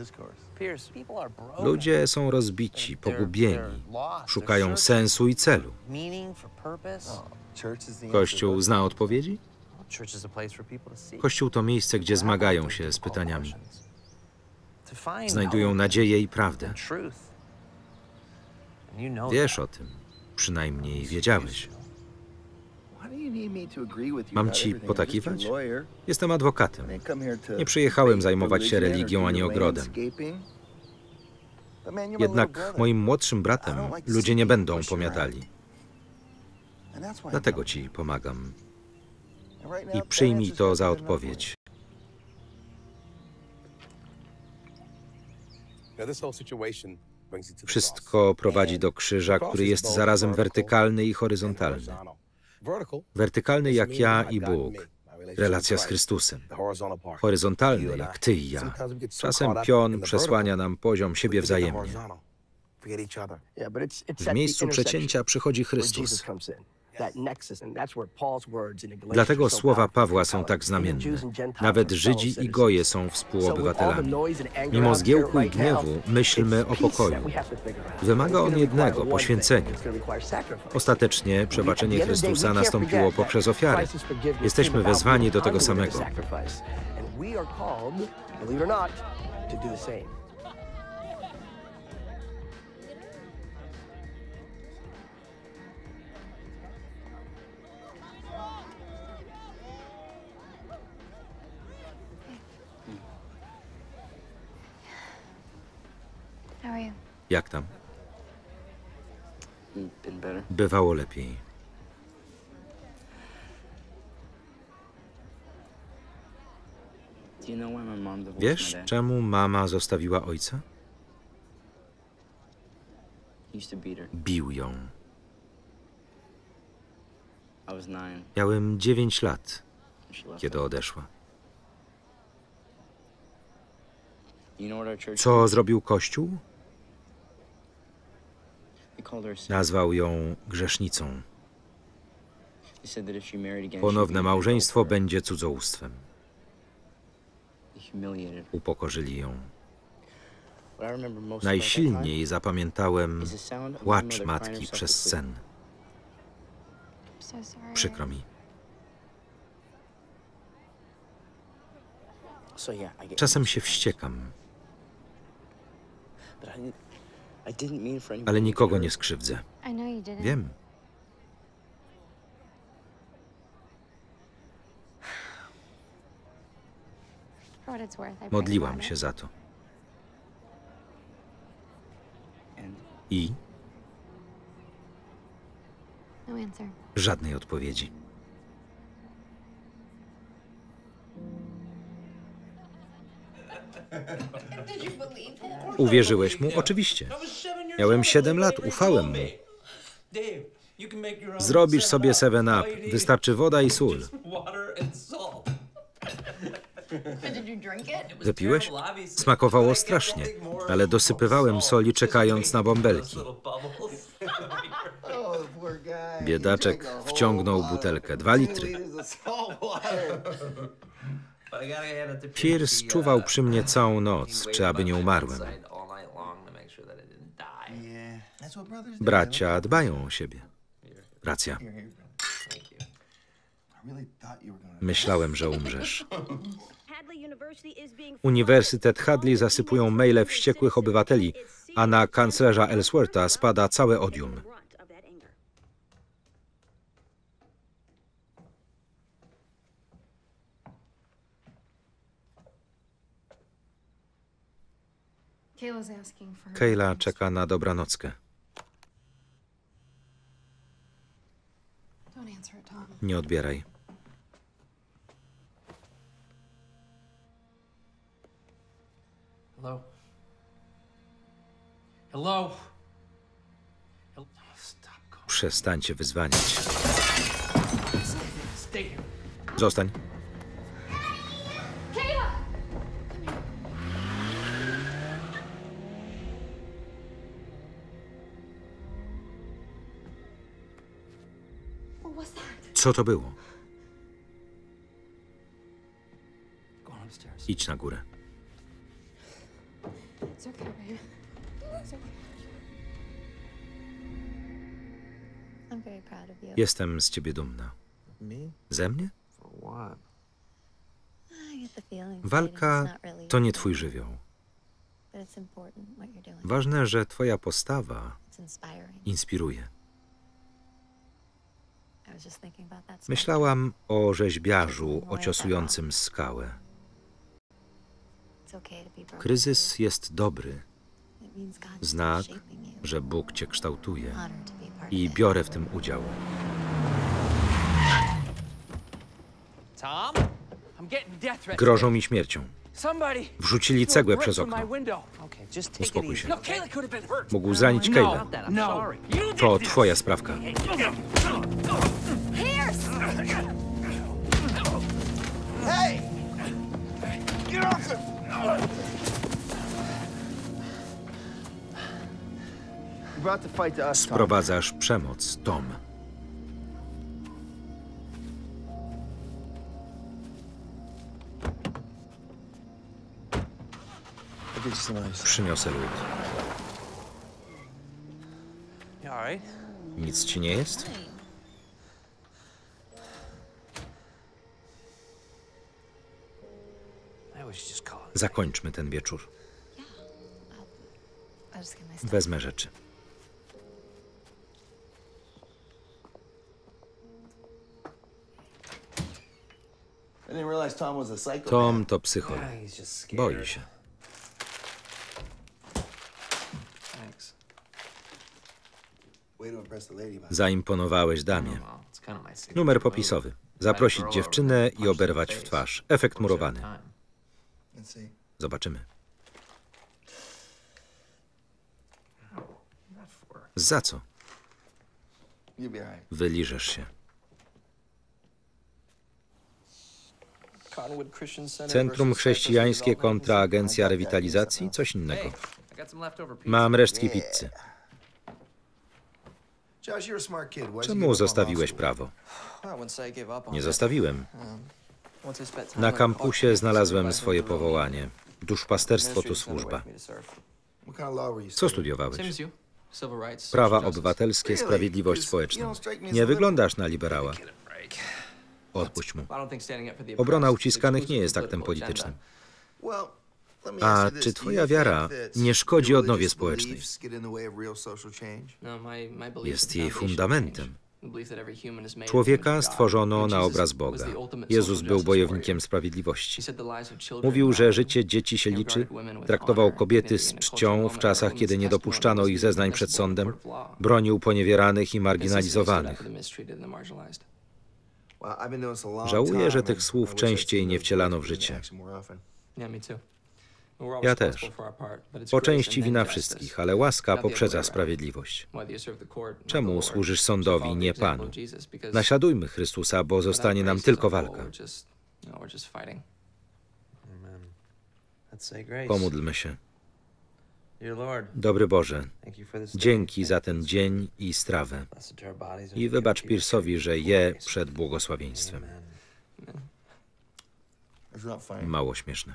Ludzie są rozbici, pogubieni. Szukają sensu i celu. Kościół zna odpowiedzi? Kościół to miejsce, gdzie zmagają się z pytaniami. Znajdują nadzieję i prawdę. Wiesz o tym. Przynajmniej wiedziałeś. Mam ci potakiwać? Jestem adwokatem. Nie przyjechałem zajmować się religią ani ogrodem. Jednak moim młodszym bratem ludzie nie będą pomiatali. Dlatego ci pomagam. I przyjmij to za odpowiedź. Wszystko prowadzi do krzyża, który jest zarazem wertykalny i horyzontalny. Wertykalny jak ja i Bóg. Relacja z Chrystusem. Horyzontalny jak ty i ja. Czasem pion przesłania nam poziom siebie wzajemnie. W miejscu przecięcia przychodzi Chrystus. Dlatego słowa Pawła są tak znamienne. Nawet Żydzi i Goje są współobywatelami. Mimo zgiełku i gniewu myślmy o pokoju. Wymaga on jednego, poświęcenia. Ostatecznie przebaczenie Chrystusa nastąpiło poprzez ofiarę. Jesteśmy wezwani do tego samego. Jak tam? Bywało lepiej. Wiesz, czemu mama zostawiła ojca? Bił ją. Miałem 9 lat, kiedy odeszła. Co zrobił Kościół? Nazwał ją grzesznicą. Ponowne małżeństwo będzie cudzołóstwem. Upokorzyli ją. Najsilniej zapamiętałem płacz matki przez sen. Przykro mi. Czasem się wściekam, ale nikogo nie skrzywdzę. Wiem. Modliłam się za to. I? Żadnej odpowiedzi. Uwierzyłeś mu? Oczywiście. Miałem 7 lat, ufałem mu. Zrobisz sobie 7-Up. Wystarczy woda i sól. Wypiłeś? Smakowało strasznie, ale dosypywałem soli, czekając na bąbelki. Biedaczek wciągnął butelkę. 2 litry. Pierce czuwał przy mnie całą noc, czy aby nie umarłem. Bracia dbają o siebie. Racja. Myślałem, że umrzesz. Uniwersytet Hadley zasypują maile wściekłych obywateli, a na kanclerza Ellswortha spada całe odium. Kayla czeka na dobranockę. Nie odbieraj. Hello? Hello? Przestańcie wyzwaniać. Stay here. Zostań. Co to było? Go on upstairs. Idź na górę. Jestem z ciebie dumna. Ze mnie? Walka to nie twój żywioł. Ważne, że twoja postawa inspiruje. Myślałam o rzeźbiarzu ociosującym skałę. Kryzys jest dobry. Znak, że Bóg cię kształtuje. I biorę w tym udział. Grożą mi śmiercią. Wrzucili cegłę przez okno. Uspokój się. Mógł zranić Kaylę. To twoja sprawka. Sprowadzasz przemoc, Tom. Przyniosę lód. Nic ci nie jest? Zakończmy ten wieczór. Wezmę rzeczy. Tom to psycholog. Boi się. Zaimponowałeś damie. Numer popisowy. Zaprosić dziewczynę i oberwać w twarz. Efekt murowany. Zobaczymy. Za co? Wyliżesz się. Centrum Chrześcijańskie kontra Agencja Rewitalizacji? Coś innego. Mam resztki pizzy. Czemu zostawiłeś prawo? Nie zostawiłem. Na kampusie znalazłem swoje powołanie. Duszpasterstwo to służba. Co studiowałeś? Prawa obywatelskie, sprawiedliwość społeczną. Nie wyglądasz na liberała. Odpuść mu. Obrona uciskanych nie jest aktem politycznym. A czy twoja wiara nie szkodzi odnowie społecznej? Jest jej fundamentem. Człowieka stworzono na obraz Boga. Jezus był bojownikiem sprawiedliwości. Mówił, że życie dzieci się liczy, traktował kobiety z czcią w czasach, kiedy nie dopuszczano ich zeznań przed sądem, bronił poniewieranych i marginalizowanych. Żałuję, że tych słów częściej nie wcielano w życie. Ja też. Po części wina wszystkich, ale łaska poprzedza sprawiedliwość. Czemu służysz sądowi, nie Panu? Naśladujmy Chrystusa, bo zostanie nam tylko walka. Pomódlmy się. Dobry Boże, dzięki za ten dzień i strawę. I wybacz Pierce'owi, że je przed błogosławieństwem. Mało śmieszne.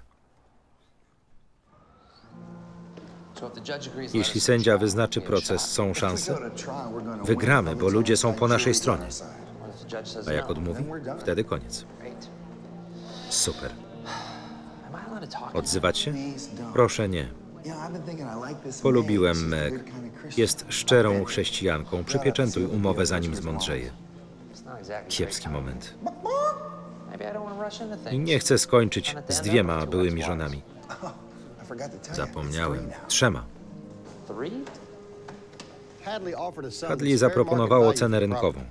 Jeśli sędzia wyznaczy proces, są szanse? Wygramy, bo ludzie są po naszej stronie. A jak odmówi? Wtedy koniec. Super. Odzywać się? Proszę nie. Polubiłem Meg. Jest szczerą chrześcijanką. Przypieczętuj umowę, zanim zmądrzeje. Kiepski moment. I nie chcę skończyć z 2 byłymi żonami. Zapomniałem. 3. Hadley zaproponowało cenę rynkową.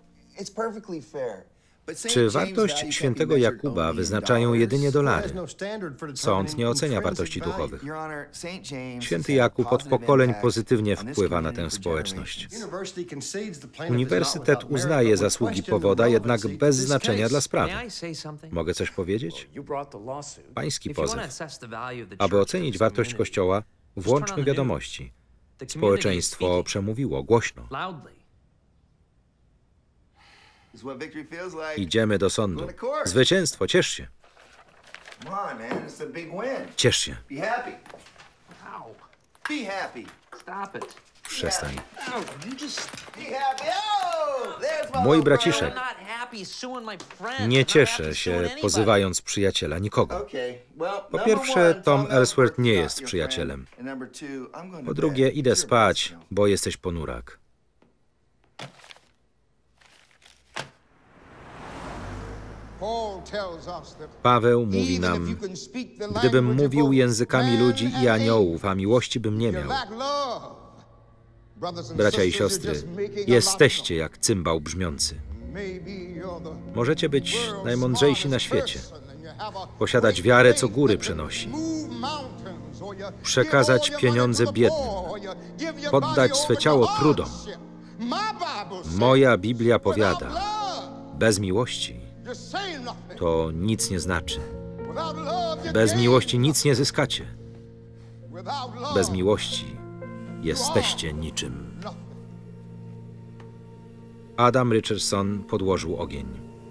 Czy wartość świętego Jakuba wyznaczają jedynie dolary? Sąd nie ocenia wartości duchowych. Święty Jakub od pokoleń pozytywnie wpływa na tę społeczność. Uniwersytet uznaje zasługi powoda, jednak bez znaczenia dla sprawy. Mogę coś powiedzieć? Pański pozew. Aby ocenić wartość Kościoła, włączmy wiadomości. Społeczeństwo przemówiło głośno. Idziemy do sądu. Zwycięstwo, ciesz się. Ciesz się. Przestań. Mój braciszek. Nie cieszę się, pozywając przyjaciela, nikogo. Po pierwsze, Tom Ellsworth nie jest przyjacielem. Po drugie, idę spać, bo jesteś ponurak. Paweł mówi nam, gdybym mówił językami ludzi i aniołów, a miłości bym nie miał. Bracia i siostry, jesteście jak cymbał brzmiący. Możecie być najmądrzejsi na świecie, posiadać wiarę, co góry przenosi, przekazać pieniądze biednym, poddać swe ciało trudom. Moja Biblia powiada, bez miłości to nic nie znaczy. Bez miłości nic nie zyskacie. Bez miłości jesteście niczym. Adam Richardson podłożył ogień.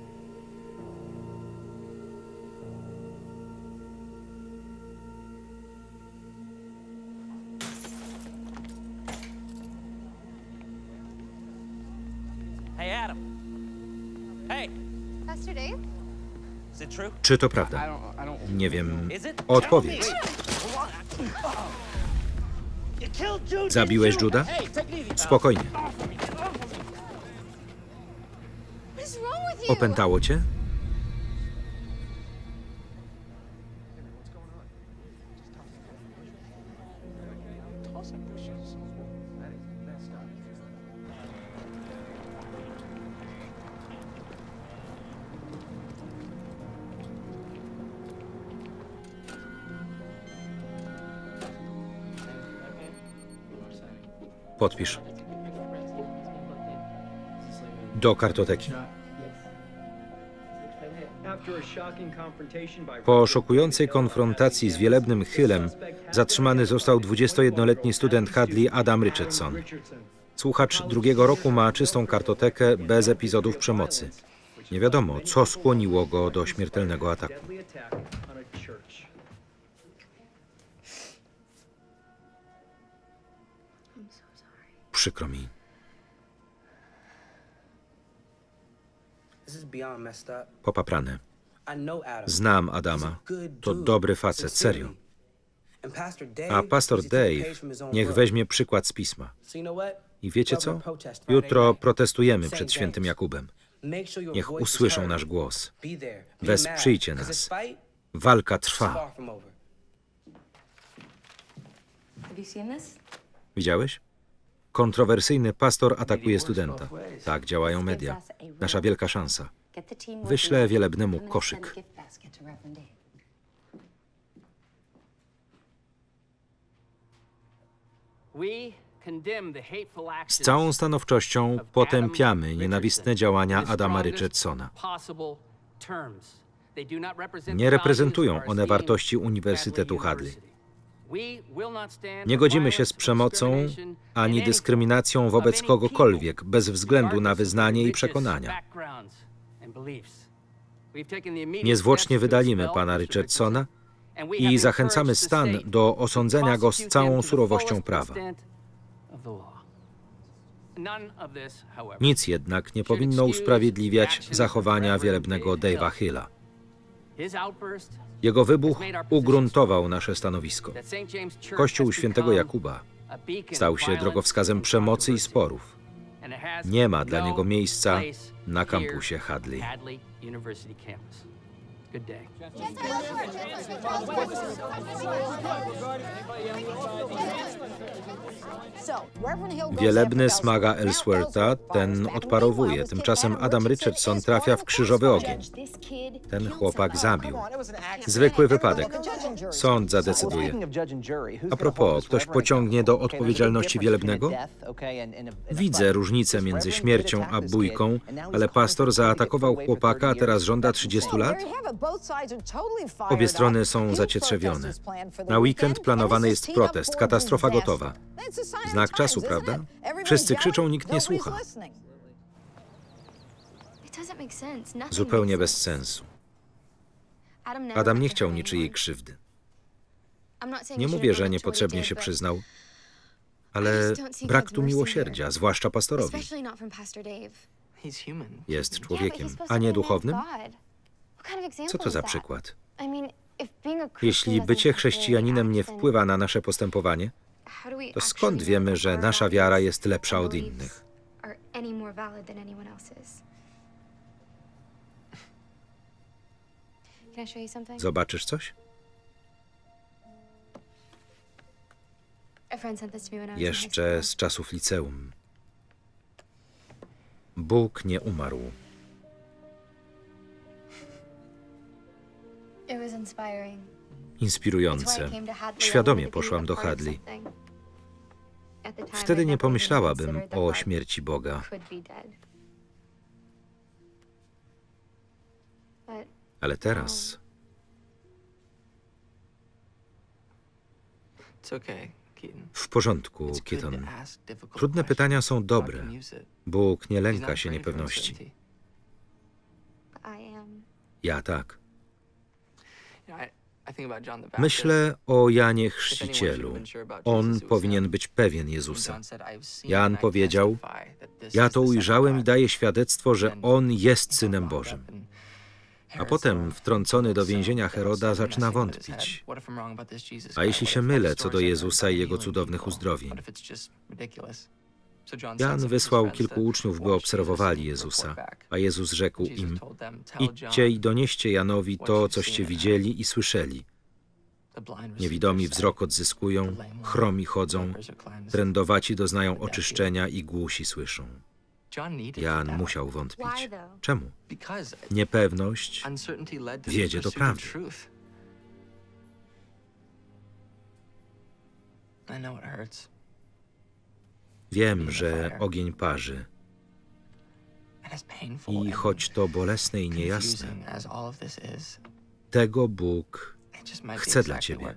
Hey Adam. Hey. Pastor Dave? Is it true? Czy to prawda? Nie wiem. Odpowiedz. Zabiłeś Juda? Spokojnie. What's wrong with you? Opętało cię? Podpisz. Do kartoteki. Po szokującej konfrontacji z wielebnym Hillem zatrzymany został 21-letni student Hadley Adam Richardson. Słuchacz 2. roku ma czystą kartotekę bez epizodów przemocy. Nie wiadomo, co skłoniło go do śmiertelnego ataku. Przykro mi. Popaprane. Znam Adama. To dobry facet, serio. A pastor Dave niech weźmie przykład z Pisma. I wiecie co? Jutro protestujemy przed świętym Jakubem. Niech usłyszą nasz głos. Wesprzyjcie nas. Walka trwa. Widziałeś? Kontrowersyjny pastor atakuje studenta. Tak działają media. Nasza wielka szansa. Wyślę wielebnemu koszyk. Z całą stanowczością potępiamy nienawistne działania Adama Richardsona. Nie reprezentują one wartości Uniwersytetu Hadley. Nie godzimy się z przemocą ani dyskryminacją wobec kogokolwiek, bez względu na wyznanie i przekonania. Niezwłocznie wydalimy pana Richardsona i zachęcamy stan do osądzenia go z całą surowością prawa. Nic jednak nie powinno usprawiedliwiać zachowania wielebnego Dave'a Hilla. Jego wybuch ugruntował nasze stanowisko. Kościół Świętego Jakuba stał się drogowskazem przemocy i sporów. Nie ma dla niego miejsca na kampusie Hadley. Wielebny smaga Ellswortha, ten odparowuje. Tymczasem Adam Richardson trafia w krzyżowy ogień. Ten chłopak zabił. Zwykły wypadek. Sąd zadecyduje. A propos, ktoś pociągnie do odpowiedzialności wielebnego? Widzę różnicę między śmiercią a bójką, ale pastor zaatakował chłopaka, a teraz żąda 30 lat? Obie strony są zacietrzewione. Na weekend planowany jest protest, katastrofa gotowa. Znak czasu, prawda? Wszyscy krzyczą, nikt nie słucha. Zupełnie bez sensu. Adam nie chciał niczyjej krzywdy. Nie mówię, że niepotrzebnie się przyznał, ale brak tu miłosierdzia, zwłaszcza pastorowi. Jest człowiekiem, a nie duchownym? Co to za przykład? Jeśli bycie chrześcijaninem nie wpływa na nasze postępowanie, to skąd wiemy, że nasza wiara jest lepsza od innych? Zobaczysz coś? Jeszcze z czasów liceum. Bóg nie umarł. Inspirujące. Świadomie poszłam do Hadley. Wtedy nie pomyślałabym o śmierci Boga. Ale teraz... W porządku, Keaton. Trudne pytania są dobre. Bóg nie lęka się niepewności. Ja tak. Myślę o Janie Chrzcicielu. On powinien być pewien Jezusa. Jan powiedział, ja to ujrzałem i daję świadectwo, że On jest Synem Bożym. A potem wtrącony do więzienia Heroda zaczyna wątpić. A jeśli się mylę co do Jezusa i Jego cudownych uzdrowień? Jan wysłał kilku uczniów, by obserwowali Jezusa, a Jezus rzekł im, idźcie i donieście Janowi to, coście widzieli i słyszeli. Niewidomi wzrok odzyskują, chromi chodzą, trędowaci doznają oczyszczenia i głusi słyszą. Jan musiał wątpić. Czemu? Niepewność wiedzie do prawdy. Wiem, że ogień parzy. I choć to bolesne i niejasne, tego Bóg chce dla ciebie.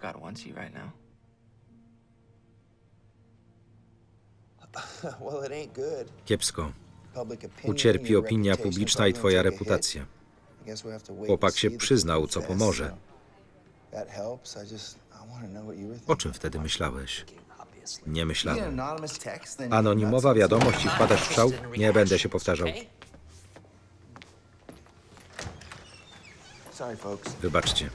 Kiepsko. Ucierpi opinia publiczna i twoja reputacja. Chłopak się przyznał, co pomoże. O czym wtedy myślałeś? Nie myślałem. Anonimowa wiadomość i wpadasz w szał? Nie będę się powtarzał. Wybaczcie.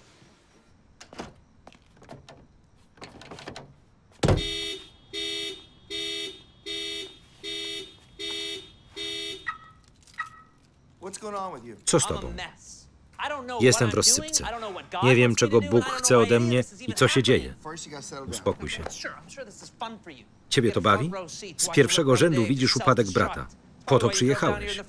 Co z tobą? Jestem w rozsypce. Nie wiem, czego Bóg chce ode mnie i co się dzieje. Uspokój się. Ciebie to bawi? Z pierwszego rzędu widzisz upadek brata. Po to przyjechałeś.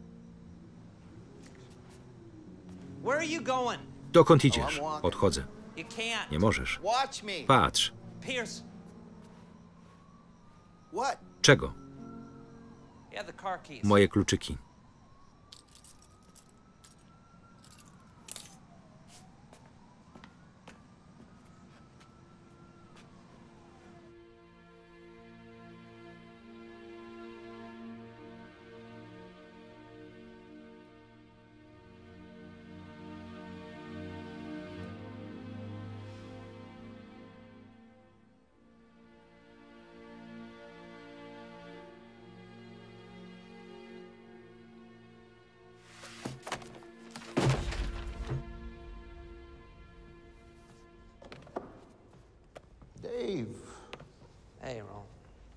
Dokąd idziesz? Odchodzę. You can't. Nie możesz. Watch me. Patrz. Pierce. What? Czego? You have the car keys. Moje kluczyki. Dave, Hey, Ron.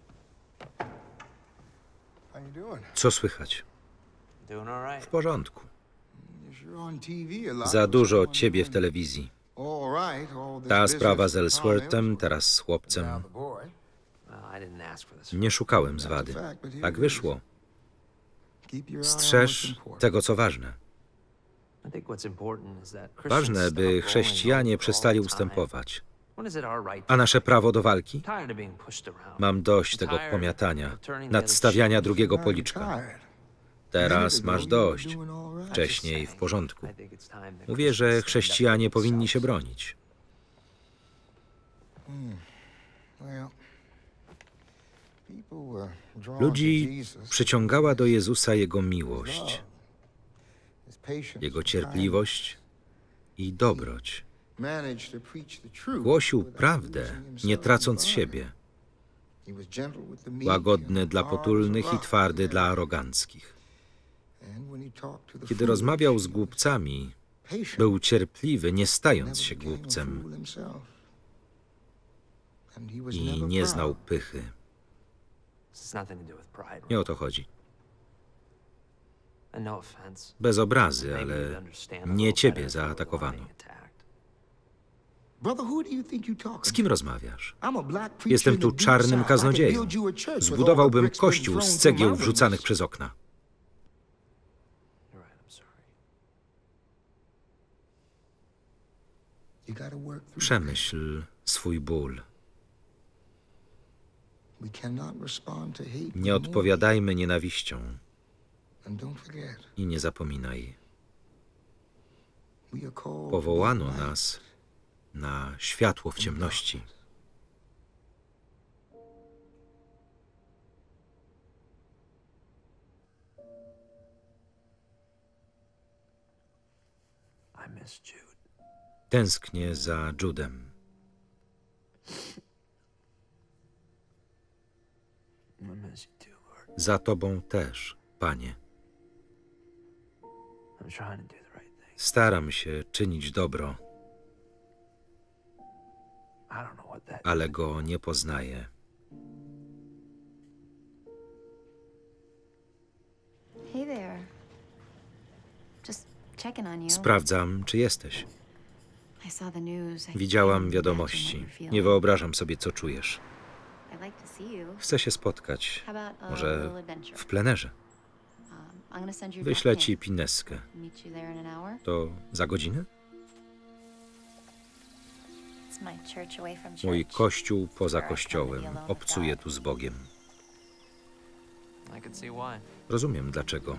how you doing? Co słychać? Doing all W right. porządku. You're on TV a lot. Za dużo ciebie w telewizji. All right, all this Ta business sprawa z with Ellsworthem, teraz z chłopcem. Now the boy. Well, I didn't ask for this. Nie szukałem zwady. Tak wyszło. Keep your eye on what's Strzeż important. tego, co ważne. I think what's important is that Christians Ważne, stop by rolling chrześcijanie over przestali all the time. ustępować. When is it our right A to nasze prawo do walki? tired of being pushed around? Mam dość I'm tego tired pomiatania, of turning the nadstawiania other drugiego I'm policzka. tired. Teraz masz You were dość. doing all right. Wcześniej w porządku. cheek. I think it's time that Mówię, że Christians stand up chrześcijanie for powinni się themselves. bronić. Well, people were drawn Ludzi to Jesus. przyciągała do Jezusa Jego miłość, His patience, Jego his cierpliwość i dobroć. kindness. Managed to preach the truth Głosił without prawdę, losing himself nie in tracąc pride. siebie. He was gentle with the meek Łagodny and dla hard as a potulnych i rock. twardy dla aroganckich. And when he talked to the Kiedy foolish, rozmawiał z he was głupcami, patient, był cierpliwy, nie never stając się became a głupcem fool himself. And he was i never nie proud. znał pychy. It's nothing to do with pride. Nie o to chodzi. And no offense. Bez obrazy, Maybe you'd ale understand a nie little ciebie better if we were zaatakowano. being attacked. Brother, who do you think you're talking Z kim rozmawiasz? to? I'm a black preacher Jestem in tu the deep czarnym South. I could kaznodzieją. build you a church with all the Zbudowałbym bricks being kościół z thrown cegieł through my wrzucanych windows. przez okna. You're right, I'm sorry. You gotta work through Przemyśl swój ból. it. We cannot respond to hate Nie with odpowiadajmy nienawiścią hate. And don't forget, i nie zapominaj. we are called to Powołano be light. nas na światło w ciemności. I miss Jude. Tęsknię za Judem. I miss you too, Lord. Za Tobą też, Panie. I'm trying to do the right thing. Staram się czynić dobro, I don't know what that ale go nie poznaję. Hey there. Just checking on you. Sprawdzam, czy jesteś. I saw the news. I Widziałam can't wiadomości. imagine what you're Nie feeling. wyobrażam sobie, co czujesz. I'd like to see you. Chcę się spotkać. How about a Może little adventure? w plenerze. I'm gonna send you Wyślę ci pineskę. Meet you there in an hour. To za godzinę? It's my church away from Mój church. kościół poza kościołem. Obcuję tu z Bogiem. I could see why. Rozumiem dlaczego.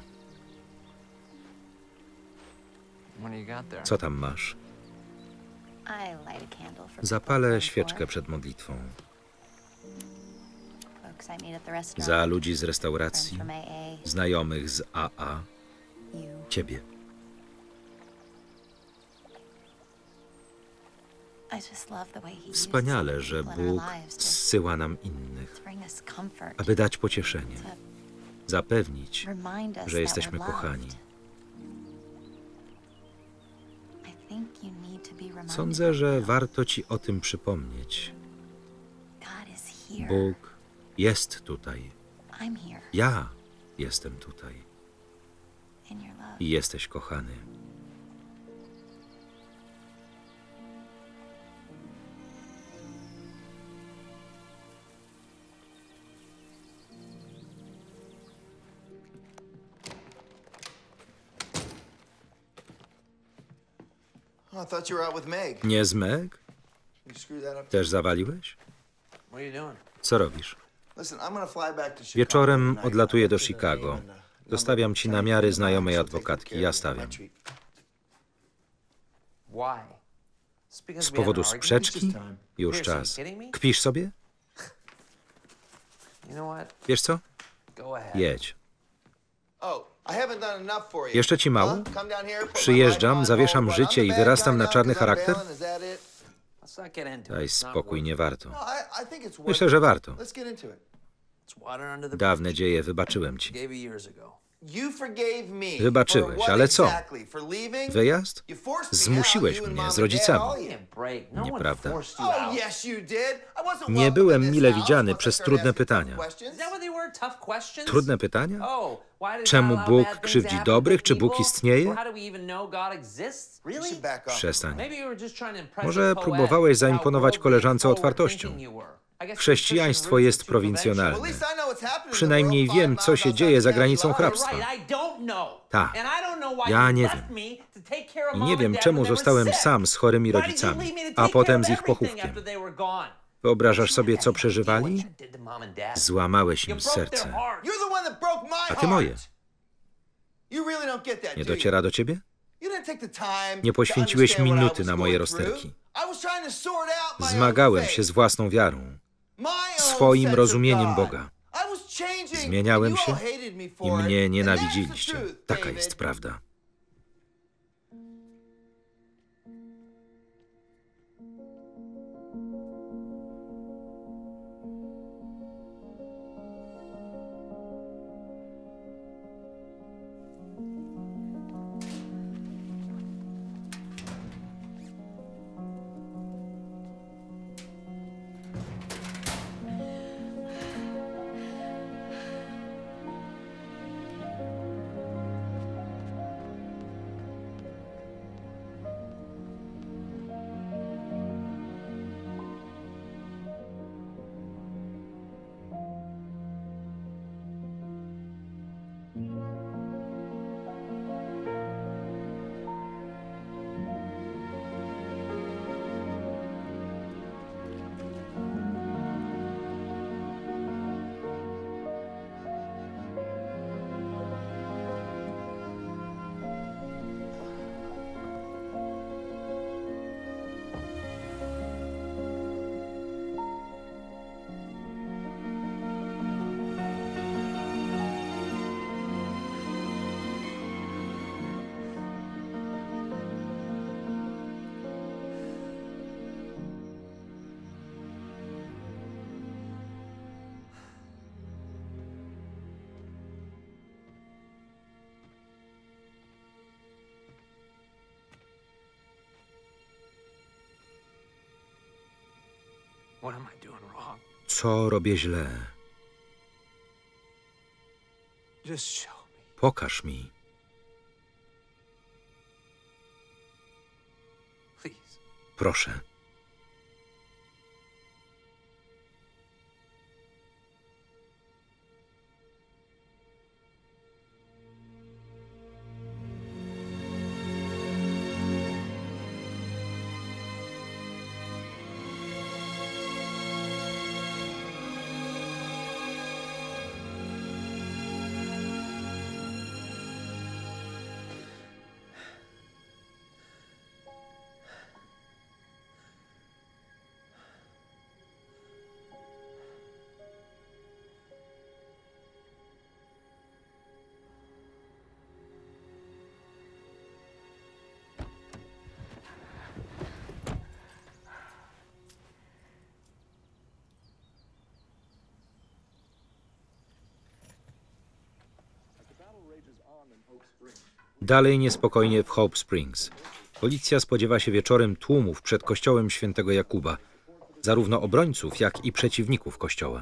What do you got there? Co tam masz? I light a candle for Zapalę people świeczkę for przed modlitwą. folks I meet at the restaurant, Za ludzi z friends restauracji, from AA, znajomych z AA, you. ciebie. I just love the way he uses Wspaniale, że people in our Bóg lives to zsyła nam innych, bring us comfort, aby dać pocieszenie, to zapewnić, remind us że that jesteśmy we're kochani. loved. I think you need to be reminded Sądzę, of że that. warto ci o tym przypomnieć. God is here. Bóg jest tutaj. I'm here Ja jestem tutaj. in your love. I jesteś kochany. Oh, I thought you were out with Meg. Nie z Meg? You screwed that up. Też zawaliłeś? What are you doing? Co robisz? Listen, I'm gonna fly back to Chicago Wieczorem tonight. odlatuję do I'll get the Chicago. name and the Dostawiam ci namiary znajomej adwokatki. Ja stawiam. Why? Speaking Z of, we had powodu an argument? sprzeczki? Już Seriously, czas. kidding me? Kpisz sobie? You know what? Wiesz co? Go ahead. Jedź. Oh, I haven't done enough for you. Jeszcze ci mało? Huh? Come down here, put my Przyjeżdżam, life on zawieszam hold, but życie I'm i the bad wyrastam guy na now czarny 'cause I'm charakter? bailing, is that it? Let's not get into Daj it. It's not spokój, nie warto. No, I think it's worth Myślę, że warto. Let's get into it. It's water under the Dawne dzieje, wybaczyłem ci. gave you years ago. You forgave me. Wybaczyłeś, For what ale co? exactly? For leaving? Wyjazd? You forced me Zmusiłeś out, you and mnie mom z and dad, rodzicami. all you. Give me a break. No one Nieprawda. forced you Oh, out. yes, you did. I wasn't Nie welcome byłem in this mile house widziany once I przez started trudne asking tough pytania. questions. Is that what they were? Tough questions? Trudne pytania? Oh, why did Czemu God allow Bóg bad things krzywdzi to happen to dobrych? Czy Bóg people? istnieje? Or how do we even know God exists? You Really? should back off. Przestań. Maybe you were just trying to impress Może your poet, próbowałeś how zaimponować worldly koleżance and otwartością. forward-thinking you were. I guess Chrześcijaństwo Christian jest roots are too prowincjonalne. Well, at least I know what's happening in the Przynajmniej world wiem, 5 co miles się outside dzieje za Stan's granicą Island. hrabstwa. Right, I don't know. Tak. And I don't know why Ja you nie left wiem. me to take care of I mom nie and wiem, dad czemu when they were zostałem sick. sam z chorymi Why did you rodzicami, leave me to a take care potem of z ich everything pochówkiem. after they were gone? Wyobrażasz sobie, co What przeżywali? you did to mom and dad. Złamałeś You im broke their serce. heart. You're the one that broke my A heart. ty moje. You really don't get that, Nie do you? dociera do ciebie? You didn't take the time Nie to poświęciłeś understand what I minuty was na moje going through. rozterki. I was trying to sort out my own Zmagałem faith, się z własną wiarą, my own swoim sense of rozumieniem God. Boga. I was changing, Zmieniałem and you się all hated me i for it. mnie And that's the nienawidziliście. truth, Taka David. jest prawda. What am I doing wrong? Co robię źle? Just show me. Pokaż mi. Please. Proszę. Dalej niespokojnie w Hope Springs. Policja spodziewa się wieczorem tłumów przed kościołem świętego Jakuba, zarówno obrońców, jak i przeciwników kościoła.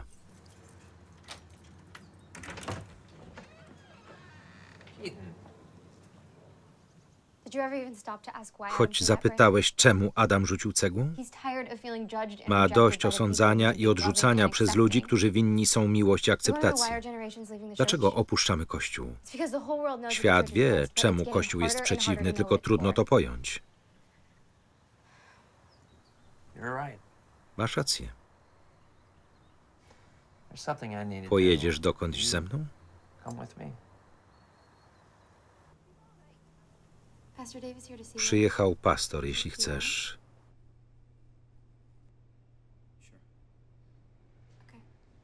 Choć zapytałeś, czemu Adam rzucił cegłą? Ma dość osądzania i odrzucania przez ludzi, którzy winni są miłość i akceptacji. Dlaczego opuszczamy Kościół? Świat wie, czemu Kościół jest przeciwny, tylko trudno to pojąć. You're right. Masz rację. There's something I need to Pojedziesz dokądś ze mną? do. Come with me. Pastor Dave's here to see you. Przyjechał pastor, jeśli chcesz. Okay.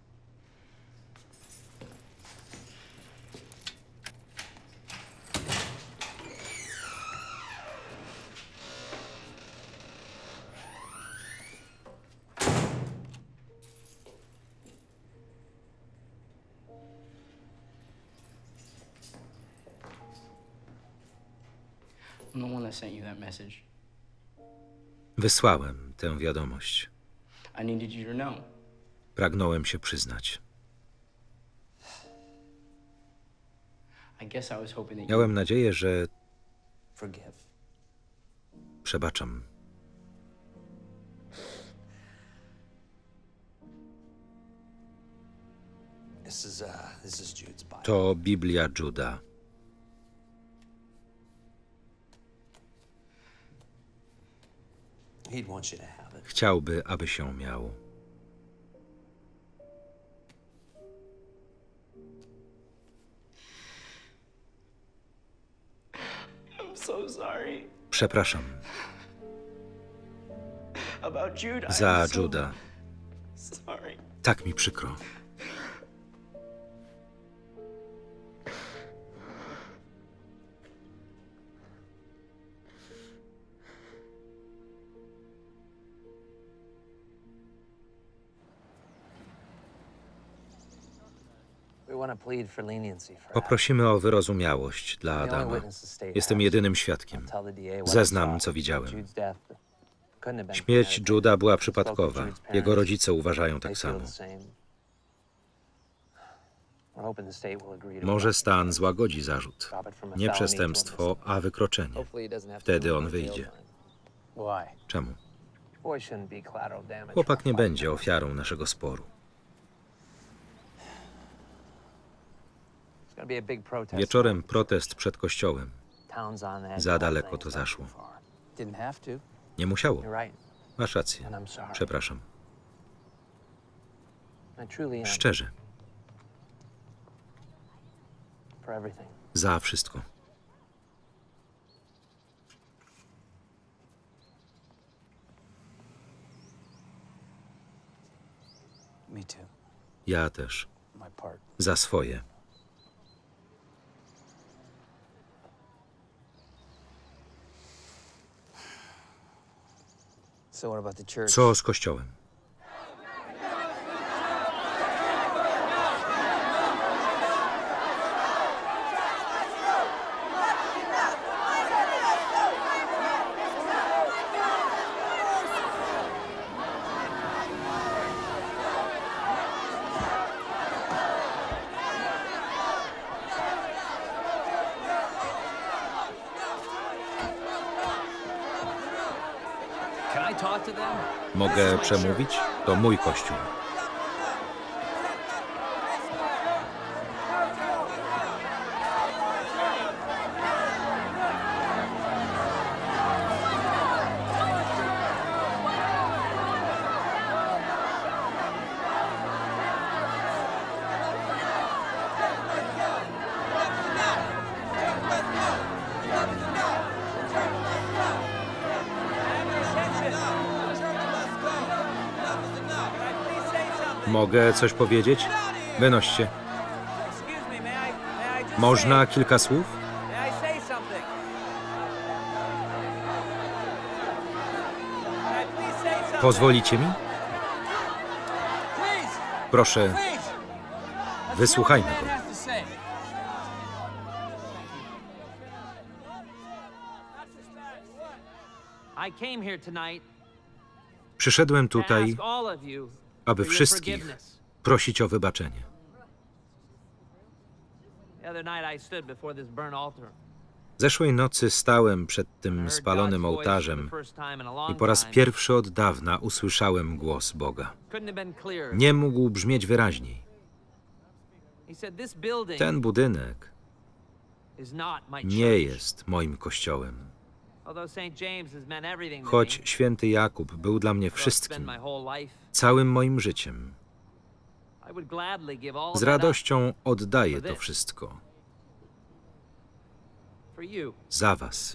I'm the one that sent you that message. Wysłałem tę wiadomość. I needed you to know. Pragnąłem się przyznać. I guess I was hoping that you... Miałem nadzieję, że Forgive. przebaczam. This is Jude's Bible. To Biblia Juda. He'd want you to have it. Chciałby, abyś ją miał. I'm so sorry Przepraszam about Jude. I za am so Juda. sorry. Tak mi przykro. We want to plead for leniency for Poprosimy o wyrozumiałość dla Adama. Jestem jedynym świadkiem. Zeznam, co widziałem. Śmierć Juda była przypadkowa. Jego rodzice uważają tak samo. Może stan złagodzi zarzut. Nie przestępstwo, a wykroczenie. Wtedy on wyjdzie. Why? Czemu? Chłopak nie będzie ofiarą naszego sporu. Wieczorem protest przed kościołem. Za daleko to zaszło. Didn't have to. Nie musiało. Masz rację. Przepraszam. Szczerze. Za wszystko. Me too. Ja też. My part. Za swoje. So what about the church? Co z kościołem? Can I talk to them? Mogę przemówić? To mój kościół. Mogę coś powiedzieć? Wynoście. Można kilka słów? Pozwolicie mi? Proszę, wysłuchajmy go. Przyszedłem tutaj, aby wszystkich prosić o wybaczenie. Zeszłej nocy stałem przed tym spalonym ołtarzem i po raz pierwszy od dawna usłyszałem głos Boga. Nie mógł brzmieć wyraźniej. Ten budynek nie jest moim kościołem. Choć święty Jakub był dla mnie wszystkim, całym moim życiem, z radością oddaję to wszystko. Za was.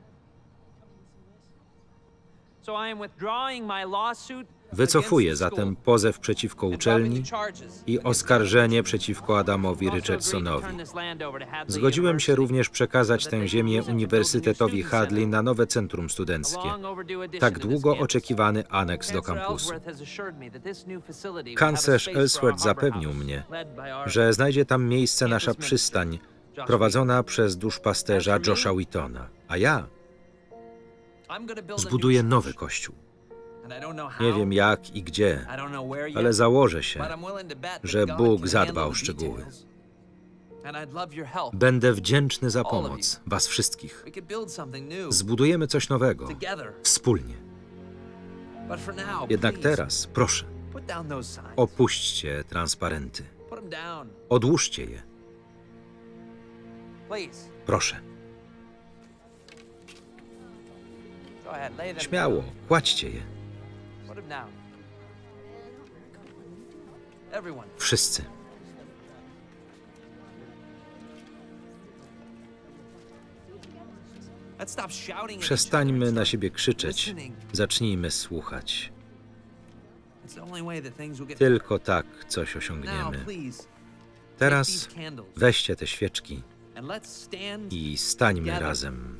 Wycofuję zatem pozew przeciwko uczelni i oskarżenie przeciwko Adamowi Richardsonowi. Zgodziłem się również przekazać tę ziemię Uniwersytetowi Hadley na nowe centrum studenckie, tak długo oczekiwany aneks do kampusu. Kanclerz Ellsworth zapewnił mnie, że znajdzie tam miejsce nasza przystań, prowadzona przez duszpasterza Josha Wheatona, a ja zbuduję nowy kościół. Nie wiem jak i gdzie, ale założę się, że Bóg zadba o szczegóły. Będę wdzięczny za pomoc was wszystkich. Zbudujemy coś nowego, wspólnie. Jednak teraz, proszę, opuśćcie transparenty. Odłóżcie je. Proszę. Śmiało, kładźcie je. Wszyscy. Przestańmy na siebie krzyczeć. Zacznijmy słuchać. Tylko tak coś osiągniemy. Teraz weźcie te świeczki i stańmy razem.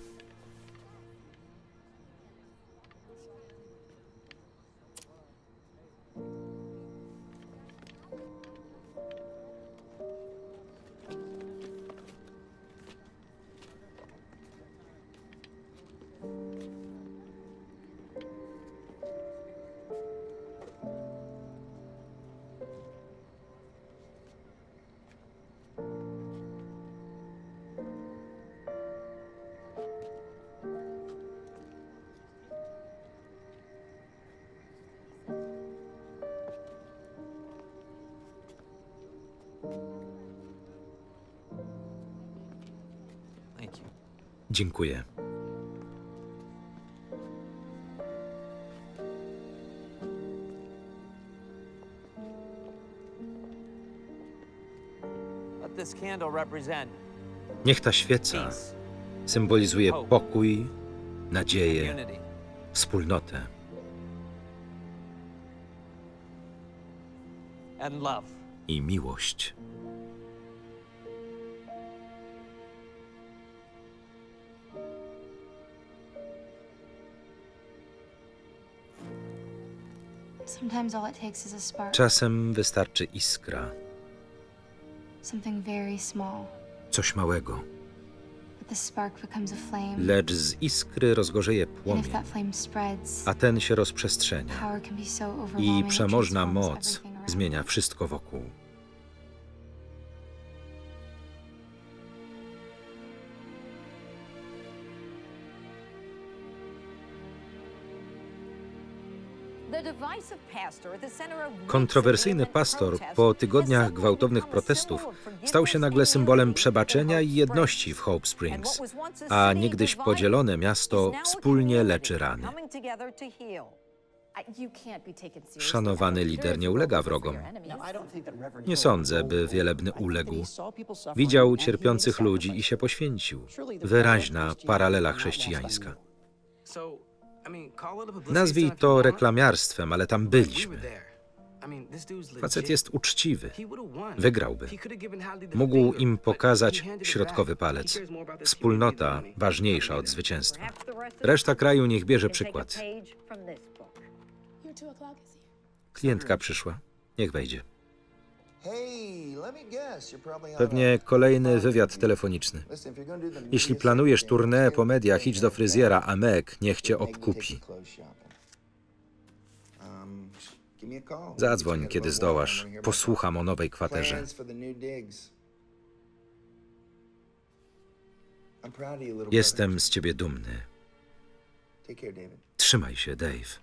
Dziękuję. Niech ta świeca symbolizuje pokój, nadzieję, wspólnotę i miłość. Czasem wystarczy iskra, coś małego, lecz z iskry rozgorzeje płomień, a ten się rozprzestrzenia i przemożna moc zmienia wszystko wokół. Kontrowersyjny pastor po tygodniach gwałtownych protestów stał się nagle symbolem przebaczenia i jedności w Hope Springs, a niegdyś podzielone miasto wspólnie leczy rany. Szanowany lider nie ulega wrogom. Nie sądzę, by wielebny uległ. Widział cierpiących ludzi i się poświęcił. Wyraźna paralela chrześcijańska. Nazwij to reklamiarstwem, ale tam byliśmy. Facet jest uczciwy. Wygrałby. Mógł im pokazać środkowy palec. Wspólnota ważniejsza od zwycięstwa. Reszta kraju niech bierze przykład. Klientka przyszła. Niech wejdzie. Pewnie kolejny wywiad telefoniczny. Jeśli planujesz tournée po mediach, idź do fryzjera, a Meg niech cię obkupi. Zadzwoń, kiedy zdołasz. Posłucham o nowej kwaterze. Jestem z ciebie dumny. Trzymaj się, Dave.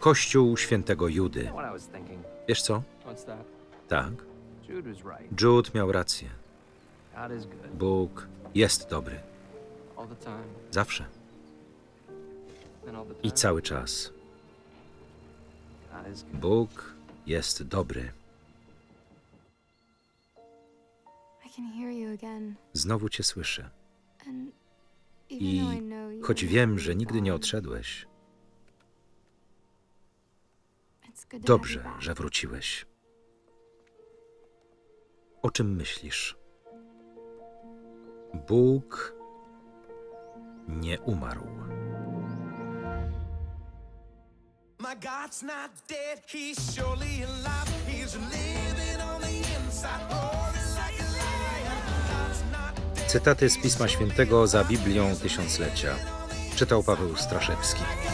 Kościół świętego Judy. You know what I was thinking? Wiesz co? What's that? Tak, Jude was right. Jude miał rację. God is good Bóg jest dobry. all the time. Zawsze. And all the I time. cały czas. God is good. Bóg jest dobry. I can hear you again. Znowu cię słyszę. And I even though I know you choć won't wiem, be że nigdy nie gone, odszedłeś, it's good to have you dobrze, back. że wróciłeś. O czym myślisz? Bóg nie umarł. My God's not dead, he's surely alive. He's living on the inside, roaring like a lion. God's not dead. Cytaty z Pisma Świętego za Biblią Tysiąclecia. Czytał Paweł Straszewski.